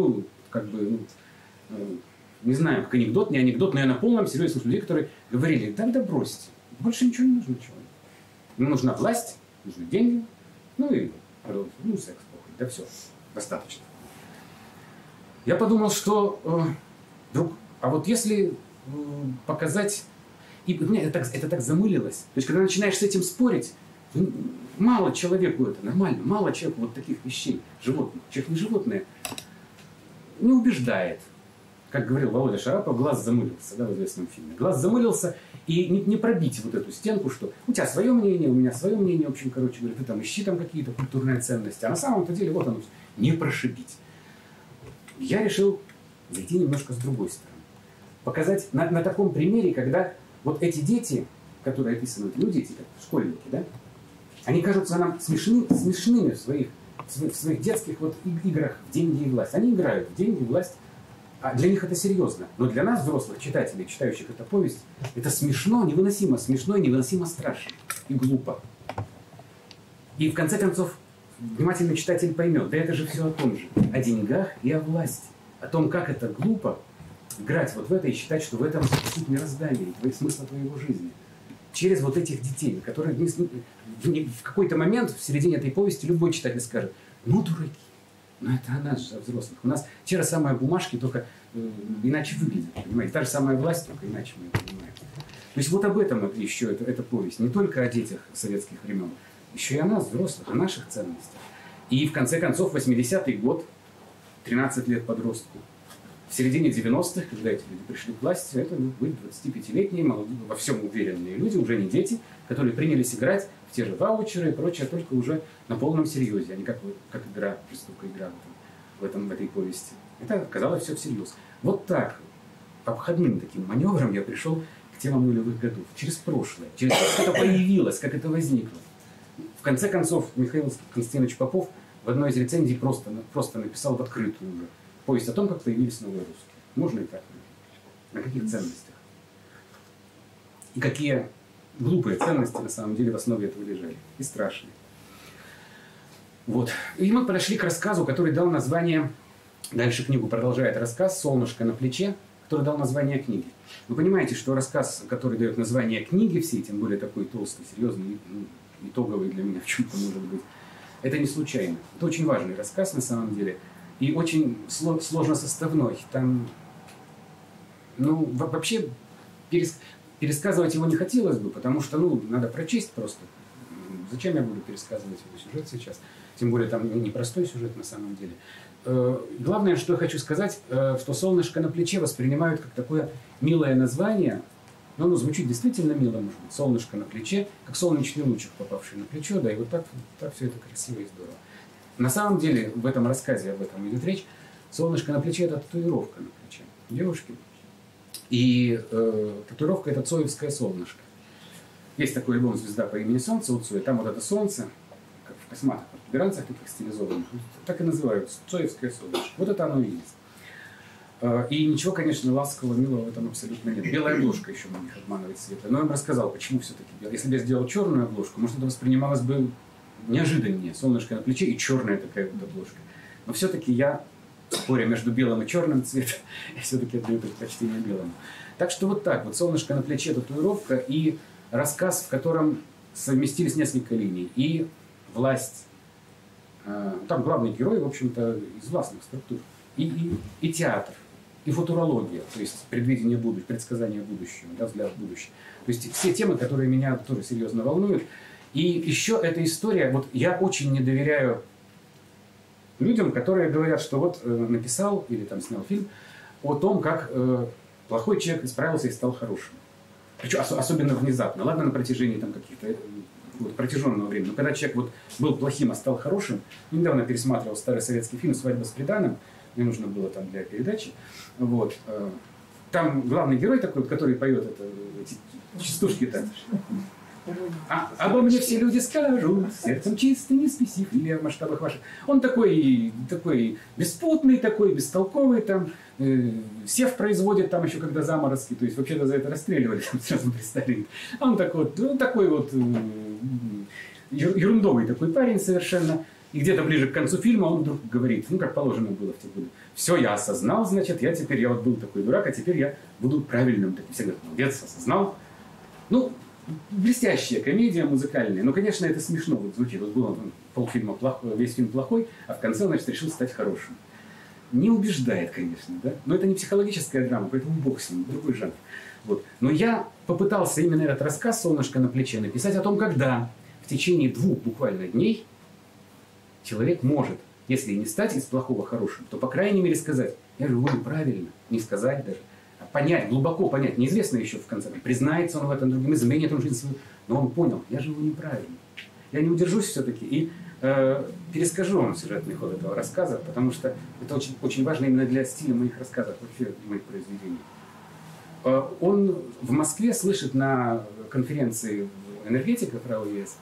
не знаю, как анекдот, не анекдот, но я на полном серьезе слышу людей, которые говорили, да бросьте, больше ничего не нужно человеку. Ему нужна власть, нужны деньги, секс, похуй, да все, достаточно. Я подумал, что а вот если показать, и это так замылилось, то есть когда начинаешь с этим спорить, мало человеку это нормально, мало человеку вот таких вещей, животных, человек не животное, не убеждает. Как говорил Володя Шарапов, глаз замылился, да, в известном фильме. Глаз замылился, и не пробить вот эту стенку, что у тебя свое мнение, у меня свое мнение, в общем, короче говоря, ты там ищи там какие-то культурные ценности, а на самом-то деле вот оно, не прошибить. Я решил зайти немножко с другой стороны. Показать на таком примере, когда вот эти дети, которые описаны, дети, как школьники, да, они кажутся нам смешными в своих детских вот играх в деньги и власть. Они играют в деньги и власть, а для них это серьезно. Но для нас, взрослых читателей, читающих эту повесть, это смешно, невыносимо смешно, невыносимо страшно и глупо. И в конце концов, внимательный читатель поймет, да это же все о том же, о деньгах и о власти. О том, как это глупо играть вот в это и считать, что в этом суть мироздания, смысл твоего жизни. Через вот этих детей, которые в какой-то момент в середине этой повести любой читатель скажет, ну дураки, но это о нас же, о взрослых. У нас те же самые бумажки, только иначе выглядят, понимаете? Та же самая власть, только иначе мы это понимаем. То есть вот об этом еще эта повесть. Не только о детях советских времен, еще и о нас, взрослых, о наших ценностях. И в конце концов, 80-й год, 13 лет подростку. В середине 90-х, когда эти люди пришли к власти, это были 25-летние, молодые, во всем уверенные люди, уже не дети, которые принялись играть в те же ваучеры и прочее, только уже на полном серьезе, а не как игра, жестокая игра в этой повести. Это оказалось все всерьез. Вот так, по обходным таким маневрам я пришел к темам нулевых годов. Через прошлое, через то, как это появилось, как это возникло. В конце концов, Михаил Константинович Попов в одной из рецензий просто написал в открытую уже повесть о том, как появились новые русские. Можно и так. На каких ценностях. И какие глупые ценности на самом деле в основе этого лежали. И страшные. Вот. И мы подошли к рассказу, который дал название, дальше книгу продолжает рассказ «Солнышко на плече», который дал название книги. Вы понимаете, что рассказ, который дает название книги всей, тем более такой толстый, серьезный, итоговый для меня в чем-то может быть, это не случайно. Это очень важный рассказ на самом деле. И очень сложно составной. Там, вообще пересказывать его не хотелось бы, потому что, надо прочесть просто. Зачем я буду пересказывать его сюжет сейчас? Тем более там непростой сюжет на самом деле. главное, что я хочу сказать, что «Солнышко на плече» воспринимают как такое милое название, но оно звучит действительно мило, может быть, «Солнышко на плече», как солнечный лучик, попавший на плечо, да, и вот так все это красиво и здорово. На самом деле, в этом рассказе об этом идет речь. Солнышко на плече – это татуировка на плече девушки. И татуировка – это цоевское солнышко. Есть такой альбом «Звезда по имени Солнце» у Цоя. Там вот это солнце, как в косматых протуберанцах таких стилизованных, так и называют цоевское солнышко. Вот это оно и есть. И ничего, конечно, ласкового, милого в этом абсолютно нет. Белая обложка еще многих обманывает цвета. Но я вам рассказал, почему все-таки белая. Если бы я сделал черную обложку, может, это воспринималось бы неожиданнее. Солнышко на плече и черная такая вот обложка. Но все-таки я, споря между белым и черным цветом, я все-таки отдаю предпочтение белому. Так что вот так. Вот солнышко на плече, татуировка и рассказ, в котором совместились несколько линий. И власть. Там главный герой, в общем-то, из властных структур. И театр. И футурология, то есть предвидение будущего, предсказание будущего, да, взгляд в будущее. То есть все темы, которые меня тоже серьезно волнуют. И еще эта история, вот я очень не доверяю людям, которые говорят, что вот написал или там снял фильм о том, как плохой человек исправился и стал хорошим. Причем особенно внезапно. Ладно, на протяжении там каких-то протяженного времени. Но когда человек вот был плохим, а стал хорошим, недавно пересматривал старый советский фильм «Свадьба с приданым», мне нужно было там для передачи. Вот. Там главный герой такой, который поет эти частушки-то. Обо мне все люди скажут, сердцем чисто, не спесив, или в масштабах ваших. Он такой беспутный, такой бестолковый, там, сев производит, там еще когда заморозки, то есть вообще-то за это расстреливали, там сразу представили. Он такой вот ерундовый такой парень совершенно. И где-то ближе к концу фильма он вдруг говорит, ну как положено было в те годы, все, я осознал, значит, я вот был такой дурак, а теперь я буду правильным. Так все говорят, молодец, осознал. Ну, блестящая комедия музыкальная. Но, конечно, это смешно вот звучит. Вот был полфильма плохой, весь фильм плохой, а в конце он, значит, решил стать хорошим. Не убеждает, конечно, да? Но это не психологическая драма, поэтому бог с ним, другой жанр. Вот. Но я попытался именно этот рассказ «Солнышко на плече» написать о том, когда в течение 2 буквально дней человек может, если не стать из плохого хорошим, то, по крайней мере, сказать, я живу неправильно, не сказать даже, а понять, глубоко понять, неизвестно еще в конце, признается он в этом другим, изменит он жизнь свою, но он понял, я живу неправильно. Я не удержусь все-таки и перескажу вам сюжетный ход этого рассказа, потому что это очень, очень важно именно для стиля моих рассказов, вообще моих произведений. Он в Москве слышит на конференции энергетиков РАО ЕС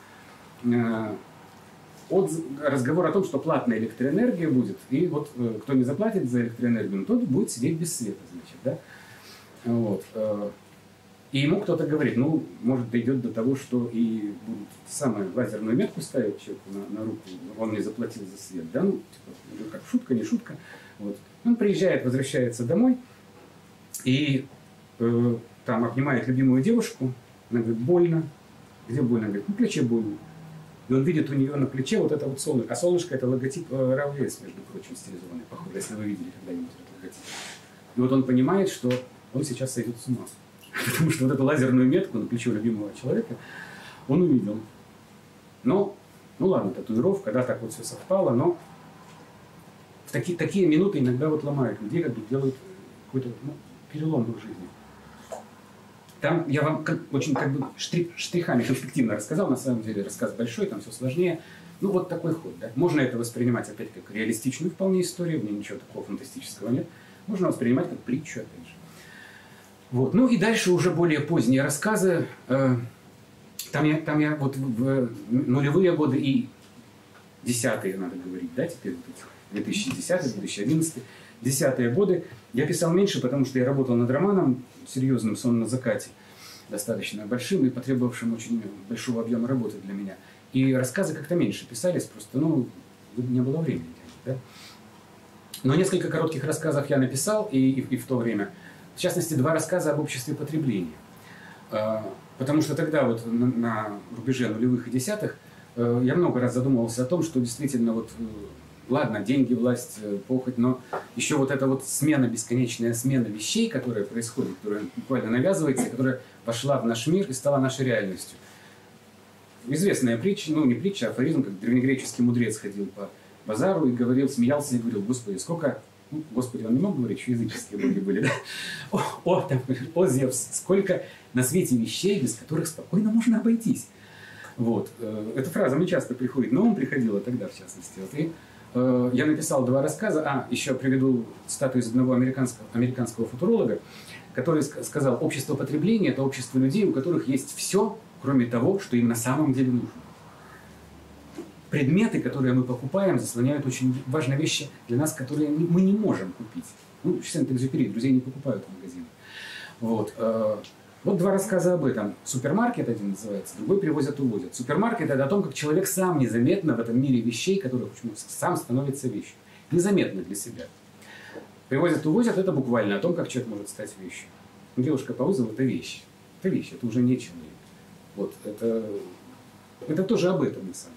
разговор о том, что платная электроэнергия будет, и вот кто не заплатит за электроэнергию, тот будет сидеть без света, значит, да? Вот. И ему кто-то говорит, ну, может, дойдет до того, что и будут самую лазерную метку ставить человеку на руку, он не заплатил за свет, да? Ну, типа, как шутка, не шутка. Вот. Он приезжает, возвращается домой, и там обнимает любимую девушку, она говорит, больно. Где больно? Она говорит, на плече больно. И он видит у нее на плече вот это вот солнышко. А солнышко – это логотип РАО ЕС, между прочим, стилизованный, походу, если вы видели когда-нибудь этот логотип. И вот он понимает, что он сейчас сойдет с ума. Потому что вот эту лазерную метку на плече любимого человека он увидел. Но, ну ладно, татуировка, да, так вот все совпало, но в такие минуты иногда вот ломают людей, как бы делают какой-то перелом в их жизни. Там я вам очень как бы штрихами конспективно рассказал, на самом деле рассказ большой, там все сложнее. Ну вот такой ход, да. Можно это воспринимать опять как реалистичную вполне историю, в ней ничего такого фантастического нет. Можно воспринимать как притчу, опять же. Вот. Ну и дальше уже более поздние рассказы. Там я вот в нулевые годы и 10-е, надо говорить, да, теперь вот 2010-2011, 10-е годы. Я писал меньше, потому что я работал над романом серьезным «Сон на закате», достаточно большим и потребовавшим очень большого объема работы для меня. И рассказы как-то меньше писались, просто, ну, не было времени. Да? Но несколько коротких рассказов я написал и в то время. В частности, 2 рассказа об обществе потребления. Потому что тогда, вот на рубеже нулевых и 10-х, я много раз задумывался о том, что действительно вот... Ладно, деньги, власть, похоть, но еще вот эта вот бесконечная смена вещей, которая происходит, которая буквально навязывается, которая вошла в наш мир и стала нашей реальностью. Известная притча, ну не притча, а афоризм, как древнегреческий мудрец ходил по базару и говорил, смеялся и говорил: Господи, сколько... Ну, Господи, он не мог говорить, что языческие боги были, да? О, Зевс, сколько на свете вещей, без которых спокойно можно обойтись. Вот. Эта фраза мне часто приходит, но он приходила тогда, в частности. Вот. И я написал 2 рассказа. Еще приведу цитату из одного американского футуролога, который сказал: общество потребления – это общество людей, у которых есть все, кроме того, что им на самом деле нужно. Предметы, которые мы покупаем, заслоняют очень важные вещи для нас, которые мы не можем купить. Ну, Сент-Экзюпери, друзей не покупают в магазинах. Вот. Вот 2 рассказа об этом. Супермаркет один называется, другой «Привозят-увозят». Супермаркет – это о том, как человек сам незаметно в этом мире вещей, которых сам становится вещью. Незаметно для себя. «Привозят-увозят» – это буквально о том, как человек может стать вещью. Девушка по вызову – это вещь. Это вещь, это уже не человек. Вот. Это тоже об этом, на самом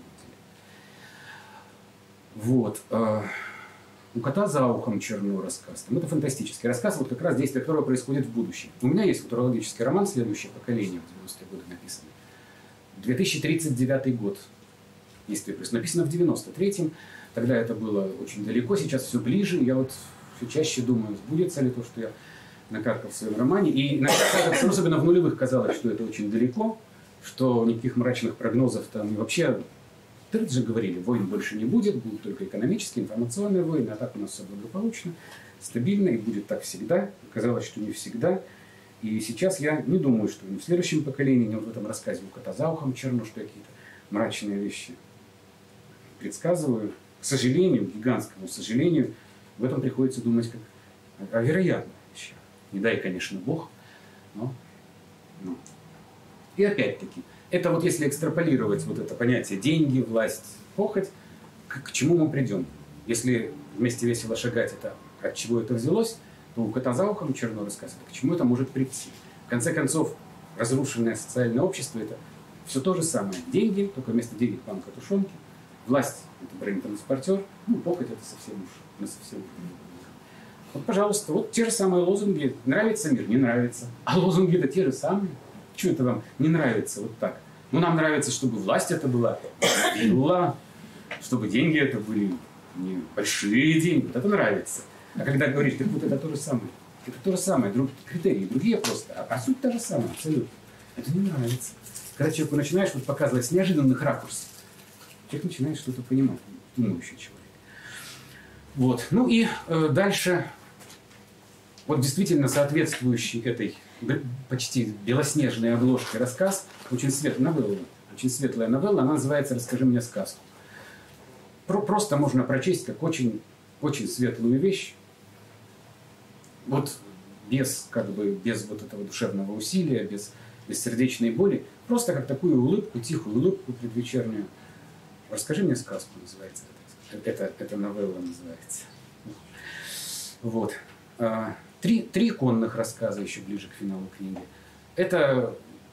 деле. Вот. «У кота за ухом черно» рассказ. Это фантастический рассказ, вот как раз действие которого происходит в будущем. У меня есть футурологический роман «Следующее поколение», в 90-е годы написанный. 2039 год. Действие написано в 93-м. Тогда это было очень далеко, сейчас все ближе. Я вот все чаще думаю, сбудется ли то, что я накаркал в своем романе. И особенно в нулевых казалось, что это очень далеко, что никаких мрачных прогнозов там и вообще... Тут же говорили, войн больше не будет, будут только экономические, информационные войны, а так у нас все благополучно, стабильно, и будет так всегда. Оказалось, что не всегда. И сейчас я не думаю, что ни в следующем поколении, ни вот в этом рассказе «У кота за ухом черно», что я какие-то мрачные вещи предсказываю. К сожалению, гигантскому сожалению, в этом приходится думать как о вероятных вещах. Не дай, конечно, Бог, но. И опять-таки, это вот если экстраполировать вот это понятие деньги, власть, похоть, к чему мы придем? Если вместе весело шагать, это от чего это взялось, то «У кота за ухом черно» рассказывает, к чему это может прийти. В конце концов, разрушенное социальное общество – это все то же самое. Деньги, только вместо денег банка тушенки. Власть – это бронетранспортер. Ну, похоть – это совсем уж. Вот, пожалуйста, вот те же самые лозунги. Нравится мир, не нравится. А лозунги-то те же самые. Чего это вам не нравится вот так? Ну, нам нравится, чтобы власть это была сила, чтобы деньги это были не большие деньги. Вот это нравится. А когда говоришь, так вот это то же самое. Это то же самое, критерии другие просто. А суть та же самая, абсолютно. Это не нравится. Когда человеку начинаешь вот показывать с неожиданных ракурсов, человек начинает что-то понимать, думающий человек. Вот. Ну и дальше, вот действительно соответствующий этой почти белоснежной обложке рассказ, очень светлая новелла, она называется «Расскажи мне сказку». Просто можно прочесть как очень, очень светлую вещь, вот без вот этого душевного усилия, без сердечной боли, просто как такую улыбку, тихую улыбку предвечернюю. «Расскажи мне сказку» называется. Эта новелла называется. Вот. Три конных рассказа еще ближе к финалу книги. Это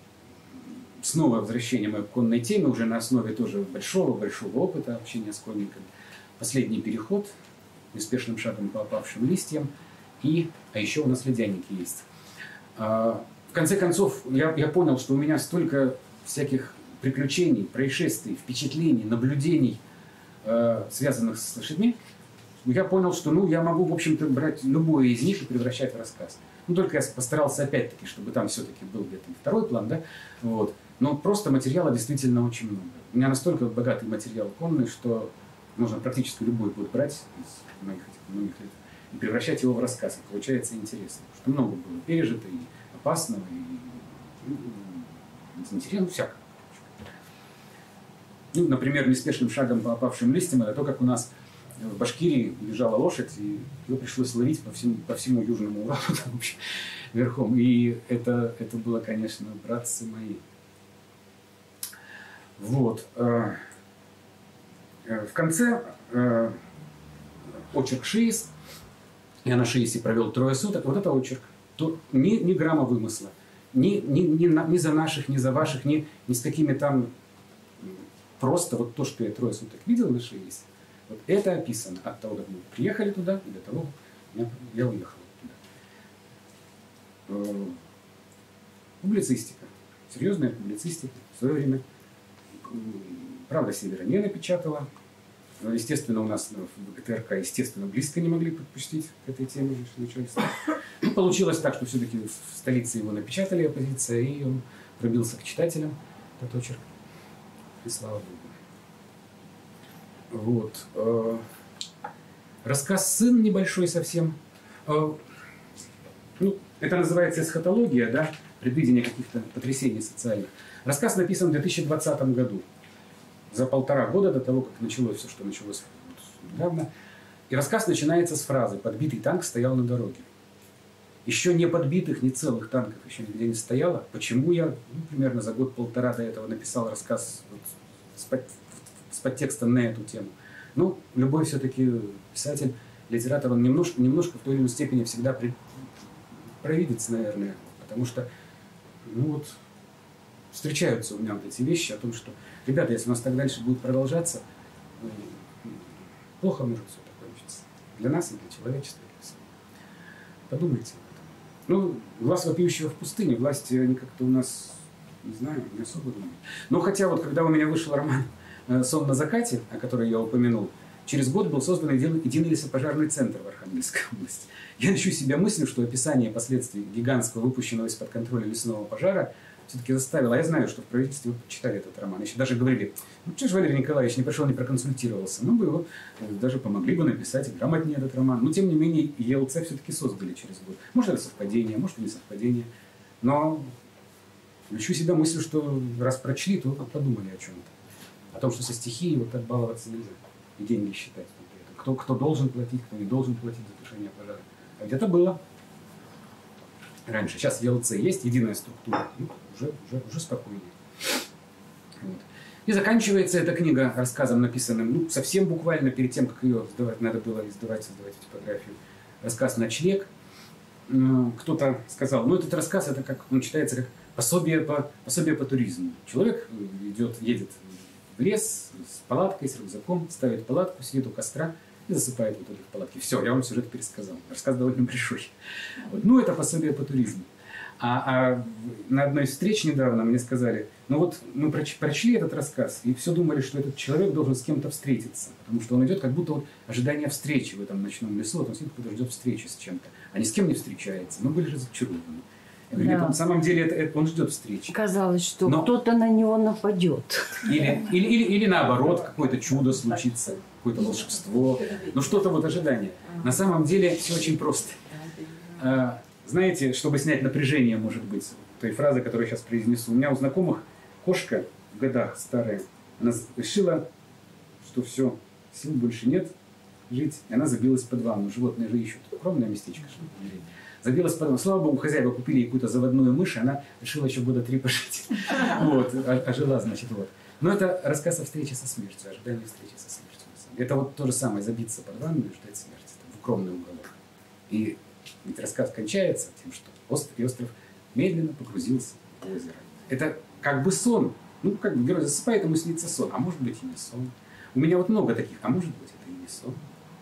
снова возвращение моей к конной теме, уже на основе тоже большого опыта общения с конниками. «Последний переход», «Неспешным шагом по опавшим листьям», а еще у нас «Ледяники» есть. В конце концов, я понял, что у меня столько всяких приключений, происшествий, впечатлений, наблюдений, связанных с лошадьми, я понял, что я могу, в общем-то, брать любое из них и превращать в рассказ. Только я постарался опять-таки, чтобы там все-таки был где-то второй план, да, вот. Но просто материала действительно очень много. У меня настолько богатый материал конный, что можно практически любой год брать из моих этих многих лет и превращать его в рассказ. И получается интересно, потому что много было пережито и опасного, и интересного, всякого. Ну, например, «Неспешным шагом по опавшим листьям» — это то, как у нас в Башкирии бежала лошадь, и ее пришлось ловить по всему Южному Уралу верхом. И это было, конечно, братцы мои. Вот. В конце очерк Шиис. Я на Шиисе провел 3 суток. Вот это очерк. Ни грамма вымысла. Ни за наших, ни за ваших, ни с какими там... Просто вот то, что я 3 суток видел на Шиисе, вот это описано от того, как мы приехали туда, и до того, как я уехал туда. Публицистика. Серьезная публицистика. В свое время «Правда Севера» не напечатала. естественно, у нас в ГТРК, естественно, близко не могли подпустить к этой теме начальства. Ну, получилось так, что все-таки в столице его напечатали, оппозиция, и он пробился к читателям, этот очерк. И слава Богу. Вот. Рассказ «Сын» небольшой совсем. Ну, это называется эсхатология, да, предвидение каких-то потрясений социальных. Рассказ написан в 2020 году, за 1,5 года до того, как началось все, что началось недавно. И рассказ начинается с фразы «Подбитый танк стоял на дороге». Еще не подбитых, не целых танков еще нигде не стояло. Почему я примерно за 1,5 до этого написал рассказ вот с подтекстом на эту тему? Ну, любой все-таки писатель, литератор, он немножко в той или иной степени всегда провидится, наверное. Потому что, ну вот, встречаются у меня вот эти вещи о том, что, ребята, если у нас так дальше будет продолжаться, плохо может все это кончиться. Для нас и для человечества. И для всего. Подумайте об этом. Ну, глаз вопиющего в пустыне, власти, они как-то у нас, не знаю, не особо думают. Но хотя вот, когда у меня вышел роман «Сон на закате», о котором я упомянул, через год был создан единый лесопожарный центр в Архангельской области. Я ищу себя мыслью, что описание последствий гигантского выпущенного из-под контроля лесного пожара все-таки заставило. А я знаю, что в правительстве вы почитали этот роман. Еще даже говорили, ну что же Валерий Николаевич не пришел, не проконсультировался. Ну, бы его даже помогли бы написать грамотнее этот роман. Но, тем не менее, ЕЛЦ все-таки создали через год. Может, это совпадение, может, и не совпадение. Но ищу себя мыслью, что раз прочли, то подумали о чем-то. О том, что со стихией вот так баловаться нельзя. И деньги считать. Кто должен платить, кто не должен платить за тушение пожара. А где-то было раньше. Сейчас в ЕЛЦ есть единая структура. Ну, уже спокойнее. Вот. И заканчивается эта книга рассказом, написанным ну, совсем буквально перед тем, как ее надо было создавать типографию. Рассказ «Ночлег». Кто-то сказал, ну этот рассказ, это как он читается как пособие по туризму. Человек едет в лес с палаткой, с рюкзаком, ставит палатку, сидит у костра и засыпает в итоге в палатке. Все, я вам сюжет пересказал. Рассказ довольно большой. Вот. Ну, это пособие по туризму. А на одной из встреч недавно мне сказали, ну вот мы прочли этот рассказ и все думали, что этот человек должен с кем-то встретиться. Потому что он идет как будто вот ожидание встречи в этом ночном лесу, вот он сидит, кто-то ждет встречи с чем-то. А ни с кем не встречается. Мы были разочарованы. Я говорю, нет, на самом деле он ждет встречи. Казалось, что кто-то на него нападет. Или наоборот, какое-то чудо случится, какое-то волшебство. Ну что-то вот ожидание. На самом деле все очень просто. Знаете, чтобы снять напряжение, может быть, той фразы, которую я сейчас произнесу. У меня у знакомых кошка в годах старая. Она решила, что все, сил больше нет жить. И она забилась под ванну. Животные же ищут укромное местечко, чтобы умереть. Забилась под ванну. Слава Богу, хозяева купили ей какую-то заводную мышь, и она решила еще года 3 пожить. Вот, а жила, значит, вот. Но это рассказ о встрече со смертью, ожидание встречи со смертью. Это вот то же самое, забиться под ванну и ждать смерти. В укромный уголок. И ведь рассказ кончается тем, что остров медленно погрузился в озеро. Это как бы сон. Ну, как бы герой засыпает, ему снится сон. А может быть и не сон. У меня вот много таких. А может быть это и не сон.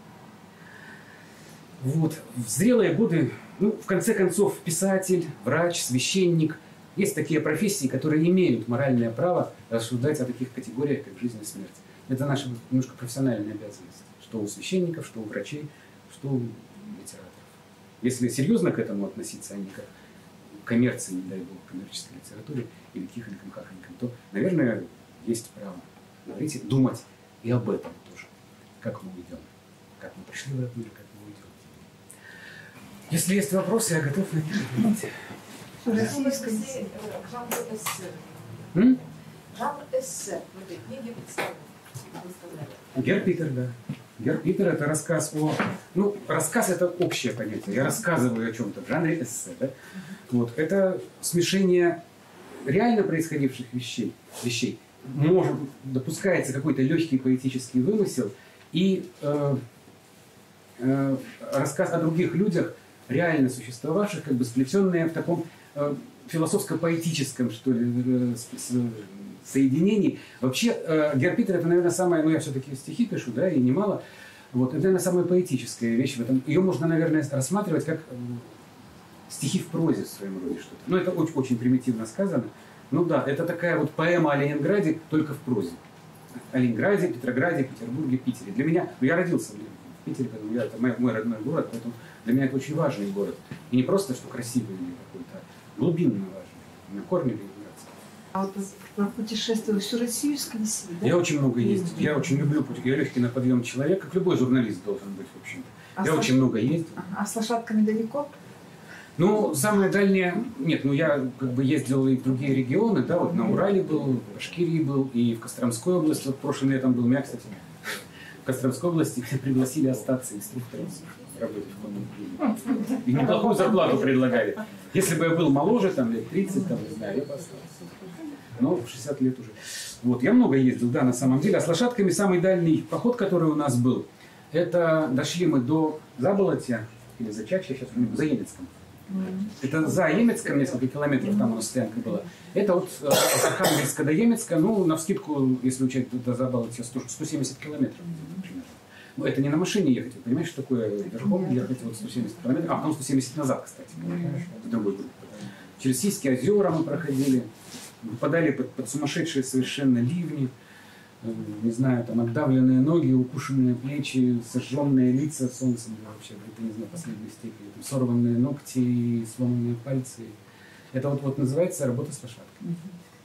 Вот. В зрелые годы, ну, в конце концов, писатель, врач, священник. Есть такие профессии, которые имеют моральное право рассуждать о таких категориях, как жизнь и смерть. Это наша немножко профессиональная обязанность. Что у священников, что у врачей, что у литераторов. Если серьезно к этому относиться, а не как к коммерции, не дай бог, коммерческой литературе или кихонькам-хахонькам, то, наверное, есть право говорить, думать и об этом тоже. Как мы уйдем. Как мы пришли в этот мир, как мы уйдем. Если есть вопросы, я готов на них ответить. Жанр эссе в этой книге представлен. Гер-Питер, да. Гер-Питер – это рассказ о... Ну, рассказ – это общее понятие. Я рассказываю о чем-то в жанре эссе. Да? Вот. Это смешение реально происходивших вещей. Может, допускается какой-то легкий поэтический вымысел и рассказ о других людях, реально существовавших, как бы сплетенные в таком философско-поэтическом, что ли, соединении. Вообще, Гер-Питер – это, наверное, самое, ну, я все-таки стихи пишу, да, и немало. Вот, это, наверное, самая поэтическая вещь в этом. Ее можно, наверное, рассматривать как стихи в прозе в своем роде что-то. Ну, это очень, очень примитивно сказано. Ну да, это такая вот поэма о Ленинграде, только в прозе. Ленинграде, Петрограде, Петербурге, Питере. Для меня, ну, я родился в Питере, поэтому это мой родной город, поэтому для меня это очень важный город. И не просто, что красивый или какой-то, а глубинно важный, на корне ленинградский. А вот вы путешествовали всю Россию искали себе, да? Я очень много ездил, я очень люблю путь, я легкий на подъем человек, как любой журналист должен быть, в общем-то. Я очень много ездил. А с лошадками далеко? Ну, самое дальнее, нет, ну я как бы ездил и в другие регионы, да, вот на Урале был, в Башкирии был, и в Костромской области, вот прошлым летом был, меня, кстати, в Костромской области пригласили остаться инструктором работать в конном клубе. И неплохую зарплату предлагали. Если бы я был моложе, там, лет 30, там, не знаю, я бы остался. Но в 60 лет уже. Вот, я много ездил, да, на самом деле. А с лошадками самый дальний поход, который у нас был, это дошли мы до Заболотья, или Зачачья, сейчас за Емецком. Это за Емецком несколько километров, там у нас стоянка была. Это вот от Архангельска до Емецка, ну, навскидку, если учесть до Заболотья, 170 километров. Ну, это не на машине ехать, вы понимаете, что такое верхом ехать вот 170 километров, а потом 170 назад, кстати, в другой группе. Через Сийские озера мы проходили, попадали под сумасшедшие совершенно ливни, не знаю, там отдавленные ноги, укушенные плечи, сожженные лица солнцем, вообще, это не знаю, последней степени, там, сорванные ногти, сломанные пальцы. Это вот называется работа с лошадкой.